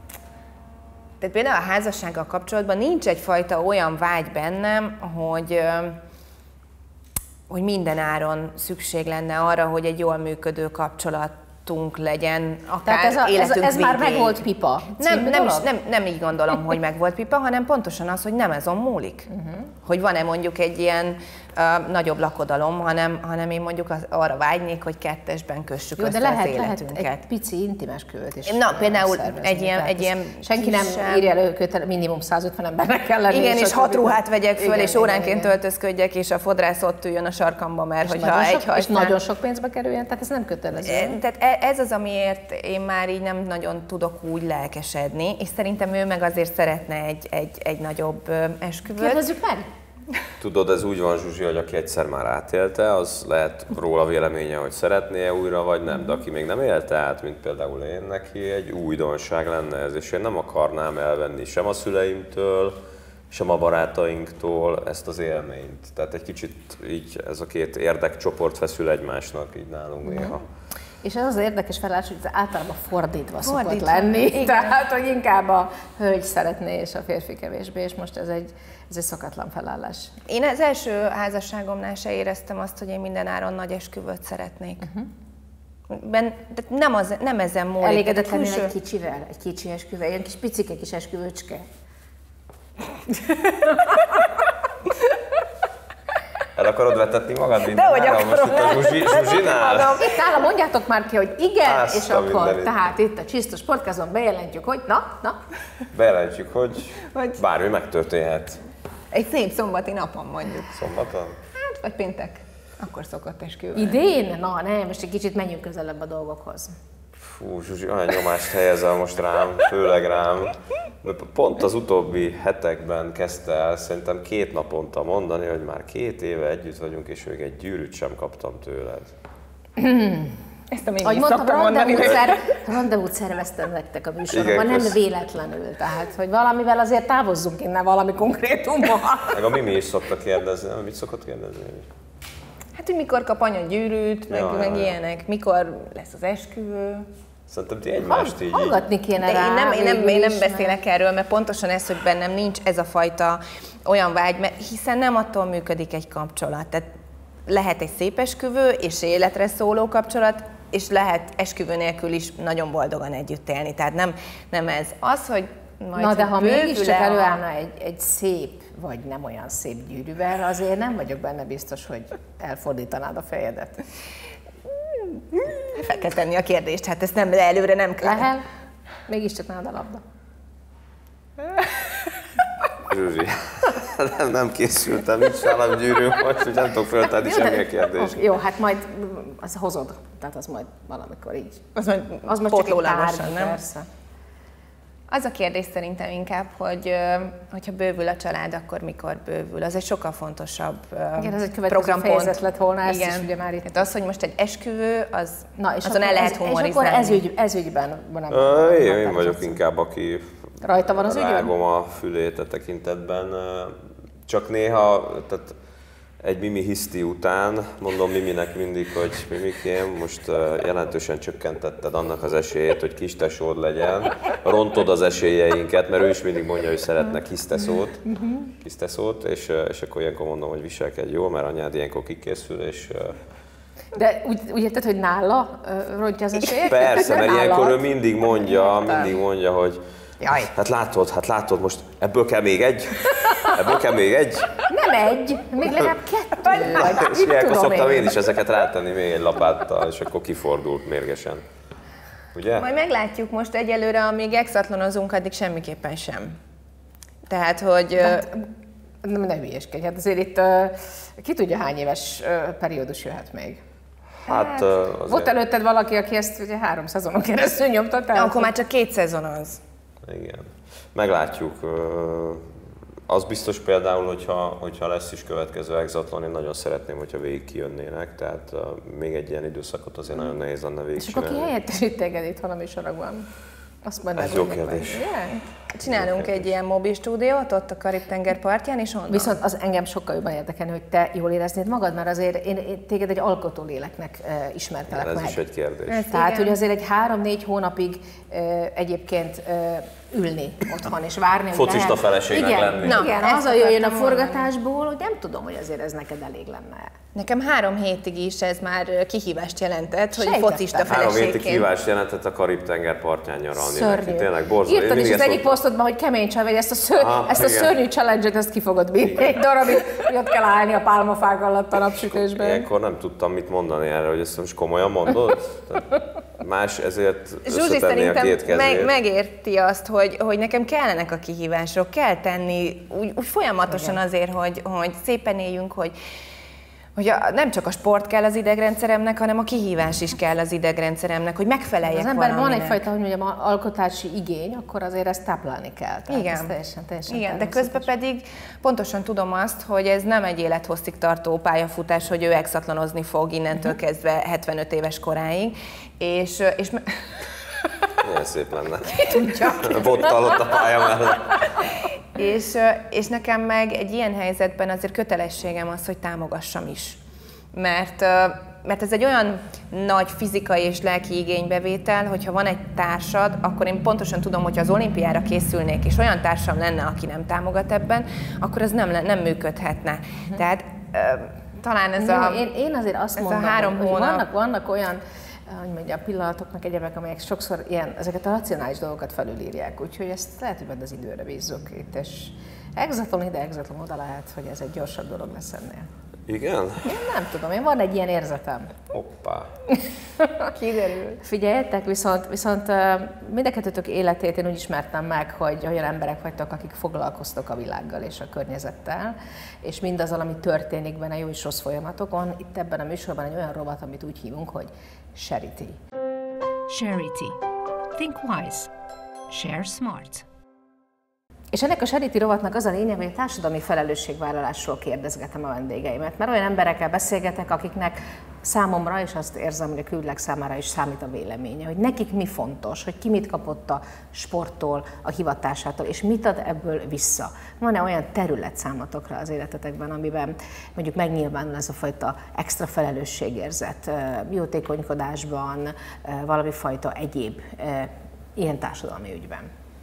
[SPEAKER 2] Tehát például a házassággal kapcsolatban nincs egyfajta olyan vágy bennem, hogy, um, hogy minden áron szükség lenne arra, hogy egy jól működő kapcsolat legyen, akár
[SPEAKER 3] ez, a,
[SPEAKER 2] életünk
[SPEAKER 3] ez, ez már
[SPEAKER 2] végéig.
[SPEAKER 3] meg volt pipa?
[SPEAKER 2] Nem, nem, is, nem, nem így gondolom, hogy meg volt pipa, hanem pontosan az, hogy nem ezon múlik. Uh-huh. Hogy van-e mondjuk egy ilyen uh, nagyobb lakodalom, hanem, hanem én mondjuk az, arra vágynék, hogy kettesben kössük
[SPEAKER 3] Jó,
[SPEAKER 2] össze
[SPEAKER 3] de lehet,
[SPEAKER 2] az életünket.
[SPEAKER 3] lehet egy pici intimes követ is.
[SPEAKER 2] Na, például
[SPEAKER 3] szervezni.
[SPEAKER 2] egy ilyen, egy ilyen
[SPEAKER 3] senki nem
[SPEAKER 2] kisebb...
[SPEAKER 3] írja elő, kötele, minimum száz ötven embernek kell lenni.
[SPEAKER 2] Igen, és, és hat ruhát vegyek föl,
[SPEAKER 3] igen,
[SPEAKER 2] és óránként
[SPEAKER 3] igen,
[SPEAKER 2] öltözködjek, és a fodrász ott üljön a sarkamba, mert
[SPEAKER 3] és
[SPEAKER 2] hogyha
[SPEAKER 3] nagyon
[SPEAKER 2] egy
[SPEAKER 3] sok,
[SPEAKER 2] hajszál...
[SPEAKER 3] És nagyon sok pénzbe kerüljen, tehát ez nem kötelező.
[SPEAKER 2] Tehát ez az, amiért én már így nem nagyon tudok úgy lelkesedni, és szerintem ő meg azért szeretne egy, egy, egy nagyobb esküvőt.
[SPEAKER 3] Kérdezzük meg!
[SPEAKER 4] Tudod, ez úgy van, Zsuzsi, hogy aki egyszer már átélte, az lehet róla véleménye, hogy szeretné-e újra, vagy nem. De aki még nem élte át, mint például én, neki egy újdonság lenne ez, és én nem akarnám elvenni sem a szüleimtől, sem a barátainktól ezt az élményt. Tehát egy kicsit így ez a két érdekcsoport feszül egymásnak így nálunk néha.
[SPEAKER 3] És ez az érdekes felállás, hogy ez általában fordítva, fordítva szokott lenni.
[SPEAKER 2] Igen.
[SPEAKER 3] Tehát, hogy inkább a hölgy szeretné, és a férfi kevésbé, és most ez egy, ez egy szokatlan felállás.
[SPEAKER 2] Én az első házasságomnál se éreztem azt, hogy én minden áron nagy esküvőt szeretnék. Uh-huh. Ben, de nem, az, nem ezen múlik.
[SPEAKER 3] Elégedett lennél
[SPEAKER 2] külső...
[SPEAKER 3] egy kicsivel, egy kicsi esküvő, ilyen kis picike kis esküvőcske.
[SPEAKER 4] El akarod vetetni magad minden
[SPEAKER 2] Dehogy
[SPEAKER 4] áron? Most itt a Zsuzsi, Zsuzsinál?
[SPEAKER 3] Nálam mondjátok már ki, hogy igen,
[SPEAKER 4] Azt
[SPEAKER 3] és
[SPEAKER 4] a
[SPEAKER 3] akkor
[SPEAKER 4] mindenit.
[SPEAKER 3] tehát itt a Csisztus Podcaston bejelentjük, hogy na, na.
[SPEAKER 4] Bejelentjük, hogy
[SPEAKER 2] Hogy-
[SPEAKER 4] bármi megtörténhet.
[SPEAKER 2] Egy szép szombati napon mondjuk.
[SPEAKER 4] Szombaton?
[SPEAKER 2] Hát, vagy péntek. Akkor szokott esküvő.
[SPEAKER 3] Idén? Na, nem, most egy kicsit menjünk közelebb a dolgokhoz.
[SPEAKER 4] Fú, Zsuzsi, olyan nyomást helyezel most rám, főleg rám. De pont az utóbbi hetekben kezdte el szerintem két naponta mondani, hogy már két éve együtt vagyunk, és még egy gyűrűt sem kaptam tőled.
[SPEAKER 2] Ezt a még
[SPEAKER 3] Ahogy
[SPEAKER 2] is
[SPEAKER 3] mondtam,
[SPEAKER 2] szoktam mondani,
[SPEAKER 3] rendezvút,
[SPEAKER 2] hogy...
[SPEAKER 3] szer, rendezvút szerveztem nektek a műsorban,
[SPEAKER 4] Igen,
[SPEAKER 3] nem
[SPEAKER 4] kösz.
[SPEAKER 3] véletlenül, tehát, hogy valamivel azért távozzunk innen valami konkrétummal.
[SPEAKER 4] Meg a Mimi is szokta kérdezni, nem? Mit szokott kérdezni?
[SPEAKER 2] Hát, hogy mikor kap anya gyűrűt, meg,
[SPEAKER 4] Ja,
[SPEAKER 2] meg
[SPEAKER 4] ja, ja.
[SPEAKER 2] ilyenek, mikor lesz az esküvő.
[SPEAKER 4] Szerintem ti egymást így...
[SPEAKER 3] Hallgatni kéne
[SPEAKER 2] De
[SPEAKER 3] rá.
[SPEAKER 2] én nem, én nem,
[SPEAKER 3] végül
[SPEAKER 2] én nem
[SPEAKER 3] is,
[SPEAKER 2] beszélek erről, mert pontosan ez, hogy bennem nincs ez a fajta olyan vágy, mert hiszen nem attól működik egy kapcsolat. Tehát lehet egy szép esküvő és életre szóló kapcsolat, és lehet esküvő nélkül is nagyon boldogan együtt élni. Tehát nem, nem ez. Az, hogy majd
[SPEAKER 3] Na de
[SPEAKER 2] hogy
[SPEAKER 3] ha mégiscsak
[SPEAKER 2] bővül-e a-
[SPEAKER 3] előállna egy, egy szép, vagy nem olyan szép gyűrűvel, azért nem vagyok benne biztos, hogy elfordítanád a fejedet.
[SPEAKER 2] Fel kell tenni a kérdést, hát ezt nem, előre nem kell.
[SPEAKER 3] Lehel, mégiscsak nálad a labda.
[SPEAKER 4] Zsuzsi, nem, nem készültem, nincs nálam gyűrűm, most úgy nem tudok föltenni semmilyen kérdést.
[SPEAKER 3] Jó, hát majd az hozod, tehát az majd valamikor így.
[SPEAKER 2] Az majd,
[SPEAKER 3] Az majd csak egy
[SPEAKER 2] pótlélagosan,
[SPEAKER 3] tárgy,
[SPEAKER 2] nem?
[SPEAKER 3] persze.
[SPEAKER 2] Az a kérdés szerintem inkább, hogy ö, hogyha bővül a család, akkor mikor bővül. Az egy sokkal fontosabb ö,
[SPEAKER 3] Igen, ez egy következő fejezet lett volna, ezt
[SPEAKER 2] Igen.
[SPEAKER 3] is ugye már itt.
[SPEAKER 2] Tehát az, hogy most egy esküvő, az,
[SPEAKER 3] Na, és
[SPEAKER 2] azon el
[SPEAKER 3] akkor
[SPEAKER 2] lehet
[SPEAKER 3] ez,
[SPEAKER 2] humorizálni.
[SPEAKER 3] És akkor ez, ügy, ez ügyben nem.
[SPEAKER 4] Ö, én, én
[SPEAKER 3] nem
[SPEAKER 4] vagyok
[SPEAKER 3] tetszett.
[SPEAKER 4] inkább, aki
[SPEAKER 3] Rajta van az ügyön?
[SPEAKER 4] rágom a fülét a tekintetben. Csak néha, tehát egy Mimi hiszti után, mondom Miminek mindig, hogy Mimikém, most jelentősen csökkentetted annak az esélyét, hogy kistesód legyen. Rontod az esélyeinket, mert ő is mindig mondja, hogy szeretnek hiszteszót, hiszteszót, és, és akkor ilyenkor mondom, hogy viselkedj jól, mert anyád ilyenkor kikészül, és
[SPEAKER 3] De úgy, úgy érted, hogy nála ö, rontja az esélyeket?
[SPEAKER 4] persze, mert
[SPEAKER 3] Nálad?
[SPEAKER 4] ilyenkor ő mindig mondja, mindig mondja, hogy
[SPEAKER 2] Jaj.
[SPEAKER 4] hát látod, hát látod, most ebből kell még egy? Ebből kell még egy?
[SPEAKER 3] Nem egy, még legalább kettő. Vagy
[SPEAKER 4] És
[SPEAKER 3] mit
[SPEAKER 4] ilyenkor
[SPEAKER 3] tudom
[SPEAKER 4] szoktam
[SPEAKER 3] én.
[SPEAKER 4] én is ezeket rátenni még egy lapáttal, és akkor kifordult mérgesen. Ugye?
[SPEAKER 2] Majd meglátjuk most egyelőre, amíg exatlonozunk, addig semmiképpen sem. Tehát, hogy... ö,
[SPEAKER 3] Nem, ne hülyeskedj, hát azért itt uh, ki tudja hány éves uh, periódus jöhet még.
[SPEAKER 4] Hát azért,
[SPEAKER 3] Volt előtted valaki, aki ezt ugye három szezonon keresztül nyomta, tehát...
[SPEAKER 2] akkor már csak két szezon az.
[SPEAKER 4] igen. Meglátjuk. Ö, Az biztos például, hogyha, hogyha lesz is következő exatlon, én nagyon szeretném, hogyha végig kijönnének, tehát uh, még egy ilyen időszakot azért nagyon nehéz lenne végig
[SPEAKER 3] És akkor ki
[SPEAKER 4] csinálni.
[SPEAKER 3] helyettesít téged itthon a műsorokban? Azt majd
[SPEAKER 4] Ez jó
[SPEAKER 3] megoldjuk
[SPEAKER 4] kérdés.
[SPEAKER 3] meg. Igen?
[SPEAKER 2] Csinálunk egy ilyen mobil stúdiót ott a Karib-tenger partján, és onnan.
[SPEAKER 3] Viszont az engem sokkal jobban érdekelni, hogy te jól éreznéd magad, mert azért én, én téged egy alkotó léleknek uh, ismertelek
[SPEAKER 4] Ez
[SPEAKER 3] meg.
[SPEAKER 4] is egy kérdés.
[SPEAKER 2] Ez
[SPEAKER 3] Tehát,
[SPEAKER 2] igen.
[SPEAKER 3] hogy azért egy három-négy hónapig uh, egyébként uh, ülni otthon és várni, hogy
[SPEAKER 4] focista feleségnek
[SPEAKER 3] igen,
[SPEAKER 4] lenni.
[SPEAKER 3] Na, igen, hazajöjjön a
[SPEAKER 2] akartam
[SPEAKER 3] forgatásból, hogy nem tudom, hogy azért ez neked elég lenne.
[SPEAKER 2] Nekem három hétig is ez már kihívást jelentett, hogy
[SPEAKER 3] Sejtettem.
[SPEAKER 2] focista
[SPEAKER 4] Három hétig
[SPEAKER 2] feleségként.
[SPEAKER 4] kihívást jelentett a Karib-tenger partján nyaralni.
[SPEAKER 3] Szörnyű.
[SPEAKER 4] Neki. Tényleg borzasztó.
[SPEAKER 3] Írtad is az egyik
[SPEAKER 4] szoktam...
[SPEAKER 3] posztodban, hogy kemény csaj, vagy ezt a, ször...
[SPEAKER 4] Ah,
[SPEAKER 3] ezt a
[SPEAKER 4] igen.
[SPEAKER 3] szörnyű challenge-et, ezt ki fogod bírni egy darabig, hogy ott kell állni a pálmafák alatt a napsütésben.
[SPEAKER 4] Ilyenkor nem tudtam mit mondani erre, hogy ezt most komolyan mondod. Más ezért
[SPEAKER 2] Zsuzsi
[SPEAKER 4] összetenni a két
[SPEAKER 2] szerintem
[SPEAKER 4] kezét.
[SPEAKER 2] meg, megérti azt, hogy, hogy nekem kellenek a kihívások, kell tenni úgy, úgy folyamatosan igen. azért, hogy, hogy szépen éljünk, hogy, hogy a, nem csak a sport kell az idegrendszeremnek, hanem a kihívás is kell az idegrendszeremnek, hogy megfeleljek
[SPEAKER 3] az ember van
[SPEAKER 2] valaminek.
[SPEAKER 3] egyfajta, hogy mondjam, alkotási igény, akkor azért ezt táplálni kell. Tehát
[SPEAKER 2] Igen,
[SPEAKER 3] ez teljesen, teljesen
[SPEAKER 2] Igen de közben pedig pontosan tudom azt, hogy ez nem egy élethosszig tartó pályafutás, hogy ő exatlanozni fog innentől uh-huh. kezdve hetvenöt éves koráig, és, és
[SPEAKER 4] milyen szép lenne.
[SPEAKER 2] Tudja.
[SPEAKER 4] Bottal ott a pálya mellett.
[SPEAKER 2] És, és nekem meg egy ilyen helyzetben azért kötelességem az, hogy támogassam is. Mert, mert ez egy olyan nagy fizikai és lelki igénybevétel, hogyha van egy társad, akkor én pontosan tudom, hogy ha az olimpiára készülnék, és olyan társam lenne, aki nem támogat ebben, akkor ez nem, nem működhetne. Uh-huh. Tehát talán ez a
[SPEAKER 3] én, én azért azt mondom,
[SPEAKER 2] a három
[SPEAKER 3] hogy
[SPEAKER 2] hónap...
[SPEAKER 3] vannak, vannak olyan hogy mondja, a pillanatoknak egyebek, amelyek sokszor ilyen, ezeket a racionális dolgokat felülírják, úgyhogy ezt lehet, hogy az időre bízzuk itt, és exatlon ide, exatlon oda lehet, hogy ez egy gyorsabb dolog lesz ennél.
[SPEAKER 4] Igen?
[SPEAKER 3] Én nem tudom, én van egy ilyen érzetem.
[SPEAKER 4] Hoppá.
[SPEAKER 3] Kiderül. Figyeljetek, viszont, viszont mind a kettőtök életét én úgy ismertem meg, hogy olyan emberek vagytok, akik foglalkoztok a világgal és a környezettel, és mindazzal, ami történik benne jó és rossz folyamatokon. Itt ebben a műsorban egy olyan rovat, amit úgy hívunk, hogy Charity.
[SPEAKER 5] Charity. Think wise. Share smart.
[SPEAKER 3] És ennek a Charity rovatnak az a lényeg, hogy a társadalmi felelősségvállalásról kérdezgetem a vendégeimet, mert olyan emberekkel beszélgetek, akiknek számomra, és azt érzem, hogy a külvilág számára is számít a véleménye, hogy nekik mi fontos, hogy ki mit kapott a sporttól, a hivatásától, és mit ad ebből vissza. Van-e olyan terület számotokra az életetekben, amiben mondjuk megnyilvánul ez a fajta extra felelősségérzet, jótékonykodásban, valami fajta egyéb ilyen társadalmi ügyben?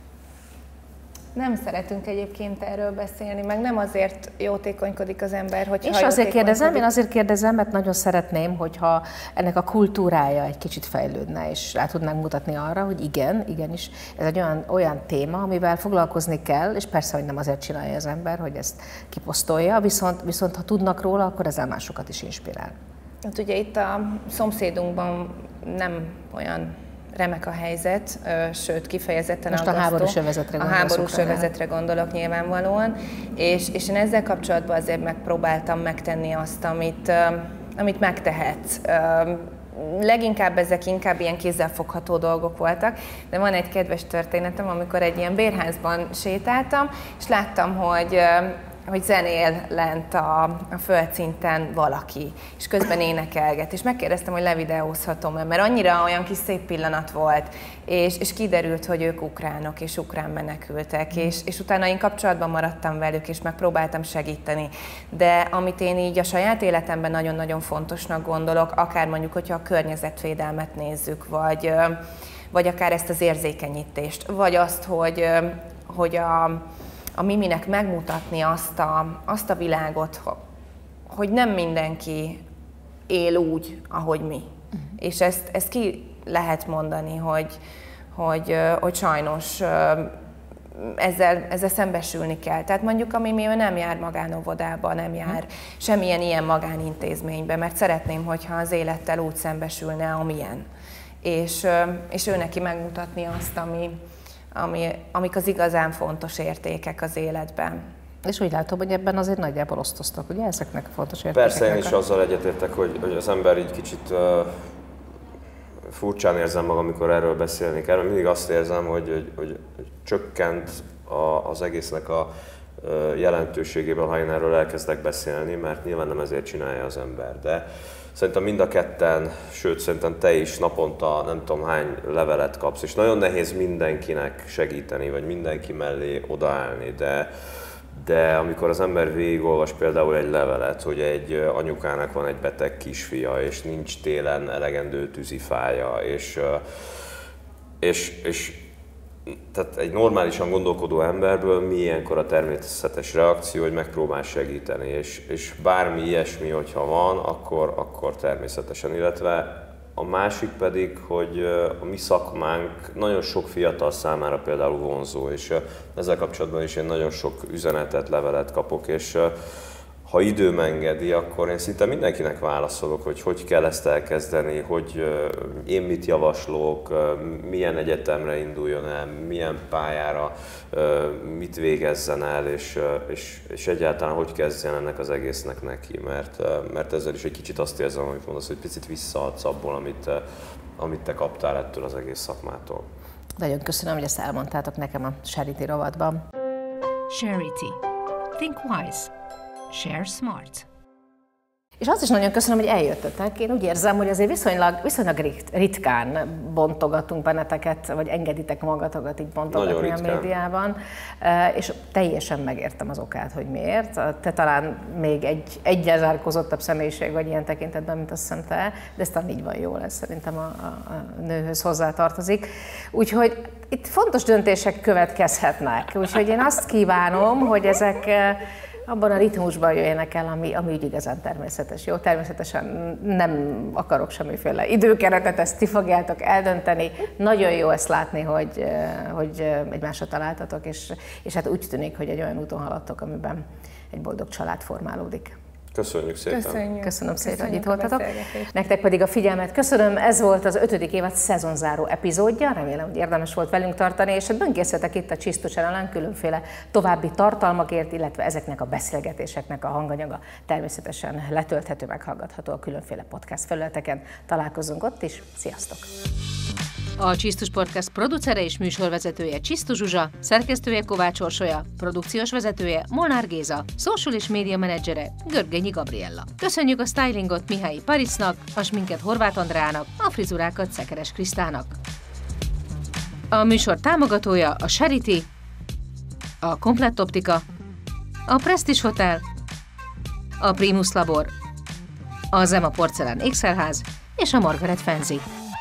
[SPEAKER 2] Nem szeretünk egyébként erről beszélni, meg nem azért jótékonykodik az ember, hogyha
[SPEAKER 3] És azért kérdezem, én azért kérdezem, mert nagyon szeretném, hogyha ennek a kultúrája egy kicsit fejlődne, és rá tudnánk mutatni arra, hogy igen, igenis, ez egy olyan, olyan téma, amivel foglalkozni kell, és persze, hogy nem azért csinálja az ember, hogy ezt kiposztolja, viszont, viszont ha tudnak róla, akkor ezzel másokat is inspirál.
[SPEAKER 2] Hát ugye itt a szomszédunkban nem olyan remek a helyzet, sőt kifejezetten
[SPEAKER 3] Most
[SPEAKER 2] aggasztó.
[SPEAKER 3] a háborús övezetre gondolok.
[SPEAKER 2] A háborús övezetre gondolok nyilvánvalóan, és, és én ezzel kapcsolatban azért megpróbáltam megtenni azt, amit, amit megtehetsz. Leginkább ezek inkább ilyen kézzelfogható dolgok voltak, de van egy kedves történetem, amikor egy ilyen bérházban sétáltam, és láttam, hogy hogy zenél lent a, a földszinten valaki, és közben énekelget, és megkérdeztem, hogy levideózhatom-e, mert annyira olyan kis szép pillanat volt, és, és kiderült, hogy ők ukránok, és ukrán menekültek, és, és utána én kapcsolatban maradtam velük, és megpróbáltam segíteni. De amit én így a saját életemben nagyon-nagyon fontosnak gondolok, akár mondjuk, hogyha a környezetvédelmet nézzük, vagy, vagy akár ezt az érzékenyítést, vagy azt, hogy, hogy a a Miminek megmutatni azt a, azt a világot, hogy nem mindenki él úgy, ahogy mi. Uh-huh. És ezt, ezt ki lehet mondani, hogy, hogy, hogy sajnos ezzel, ezzel szembesülni kell. Tehát mondjuk a Mimi, ő nem jár magánóvodába, nem jár uh-huh. semmilyen ilyen magánintézménybe, mert szeretném, hogyha az élettel úgy szembesülne, amilyen. És, és ő neki megmutatni azt, ami Ami, amik az igazán fontos értékek az életben.
[SPEAKER 3] És úgy látom, hogy ebben azért nagyjából osztoztak, ugye ezeknek fontos értékeknek?
[SPEAKER 4] Persze, én is azzal egyetértek, hogy, hogy az ember így kicsit uh, furcsán érzem magam, amikor erről beszélni kell, mert mindig azt érzem, hogy, hogy, hogy, hogy csökkent a, az egésznek a uh, jelentőségében, ha én erről elkezdek beszélni, mert nyilván nem ezért csinálja az ember. De szerintem mind a ketten, sőt szerintem te is naponta nem tudom hány levelet kapsz, és nagyon nehéz mindenkinek segíteni, vagy mindenki mellé odaállni, de, de amikor az ember végigolvas például egy levelet, hogy egy anyukának van egy beteg kisfia, és nincs télen elegendő tűzifája, és, és, és tehát egy normálisan gondolkodó emberből mi ilyenkor a természetes reakció, hogy megpróbál segíteni, és, és bármi ilyesmi, hogyha van, akkor, akkor természetesen, illetve a másik pedig, hogy a mi szakmánk nagyon sok fiatal számára például vonzó, és ezzel kapcsolatban is én nagyon sok üzenetet, levelet kapok, és ha időm engedi, akkor én szinte mindenkinek válaszolok, hogy hogy kell ezt elkezdeni, hogy én mit javaslok, milyen egyetemre induljon el, milyen pályára, mit végezzen el, és, és, és egyáltalán hogy kezdjen ennek az egésznek neki, mert, mert ezzel is egy kicsit azt érzem, amit mondasz, hogy picit visszaadsz abból, amit, amit te kaptál ettől az egész szakmától.
[SPEAKER 3] Nagyon köszönöm, hogy ezt elmondtátok nekem a Charity rovatban.
[SPEAKER 5] Charity. Think wise. Share smart.
[SPEAKER 3] És azt is nagyon köszönöm, hogy eljöttetek. Én úgy érzem, hogy azért viszonylag, viszonylag ritkán bontogatunk benneteket, vagy engeditek magatokat így bontogatni a médiában. És teljesen megértem az okát, hogy miért. Te talán még egy egyezárkozottabb személyiség vagy ilyen tekintetben, mint azt hiszem te, de ez talán így van jól, ez szerintem a, a, a nőhöz hozzátartozik. Úgyhogy itt fontos döntések következhetnek. Úgyhogy én azt kívánom, hogy ezek abban a ritmusban jöjjenek el, ami, ami úgy igazán természetes. Jó, természetesen nem akarok semmiféle időkeretet, ezt ti fogjátok eldönteni. Nagyon jó ezt látni, hogy, hogy egymásra találtatok, és, és hát úgy tűnik, hogy egy olyan úton haladtok, amiben egy boldog család formálódik.
[SPEAKER 4] Köszönjük szépen.
[SPEAKER 2] Köszönjük.
[SPEAKER 3] Köszönöm szépen,
[SPEAKER 2] Köszönjük
[SPEAKER 3] hogy itt voltatok. Nektek pedig a figyelmet köszönöm. Ez volt az ötödik évad szezonzáró epizódja. Remélem, hogy érdemes volt velünk tartani, és böngészhetek itt a Csisztus Channelen különféle további tartalmakért, illetve ezeknek a beszélgetéseknek a hanganyaga természetesen letölthető, meghallgatható a különféle podcast felületeken. Találkozunk ott is. Sziasztok!
[SPEAKER 5] A Csisztus Podcast producere és műsorvezetője Csisztus Zsuzsa, szerkesztője Kovács Orsolya, produkciós vezetője Molnár Géza, social és média menedzsere Görgényi Gabriella. Köszönjük a stylingot Mihályi Parisnak, a sminket Horváth Andrának, a frizurákat Szekeres Krisztának. A műsor támogatója a Charity, a Komplett Optika, a Prestige Hotel, a Primus Labor, a Zema Porcelán ékszerház és a Margaret Fenzi.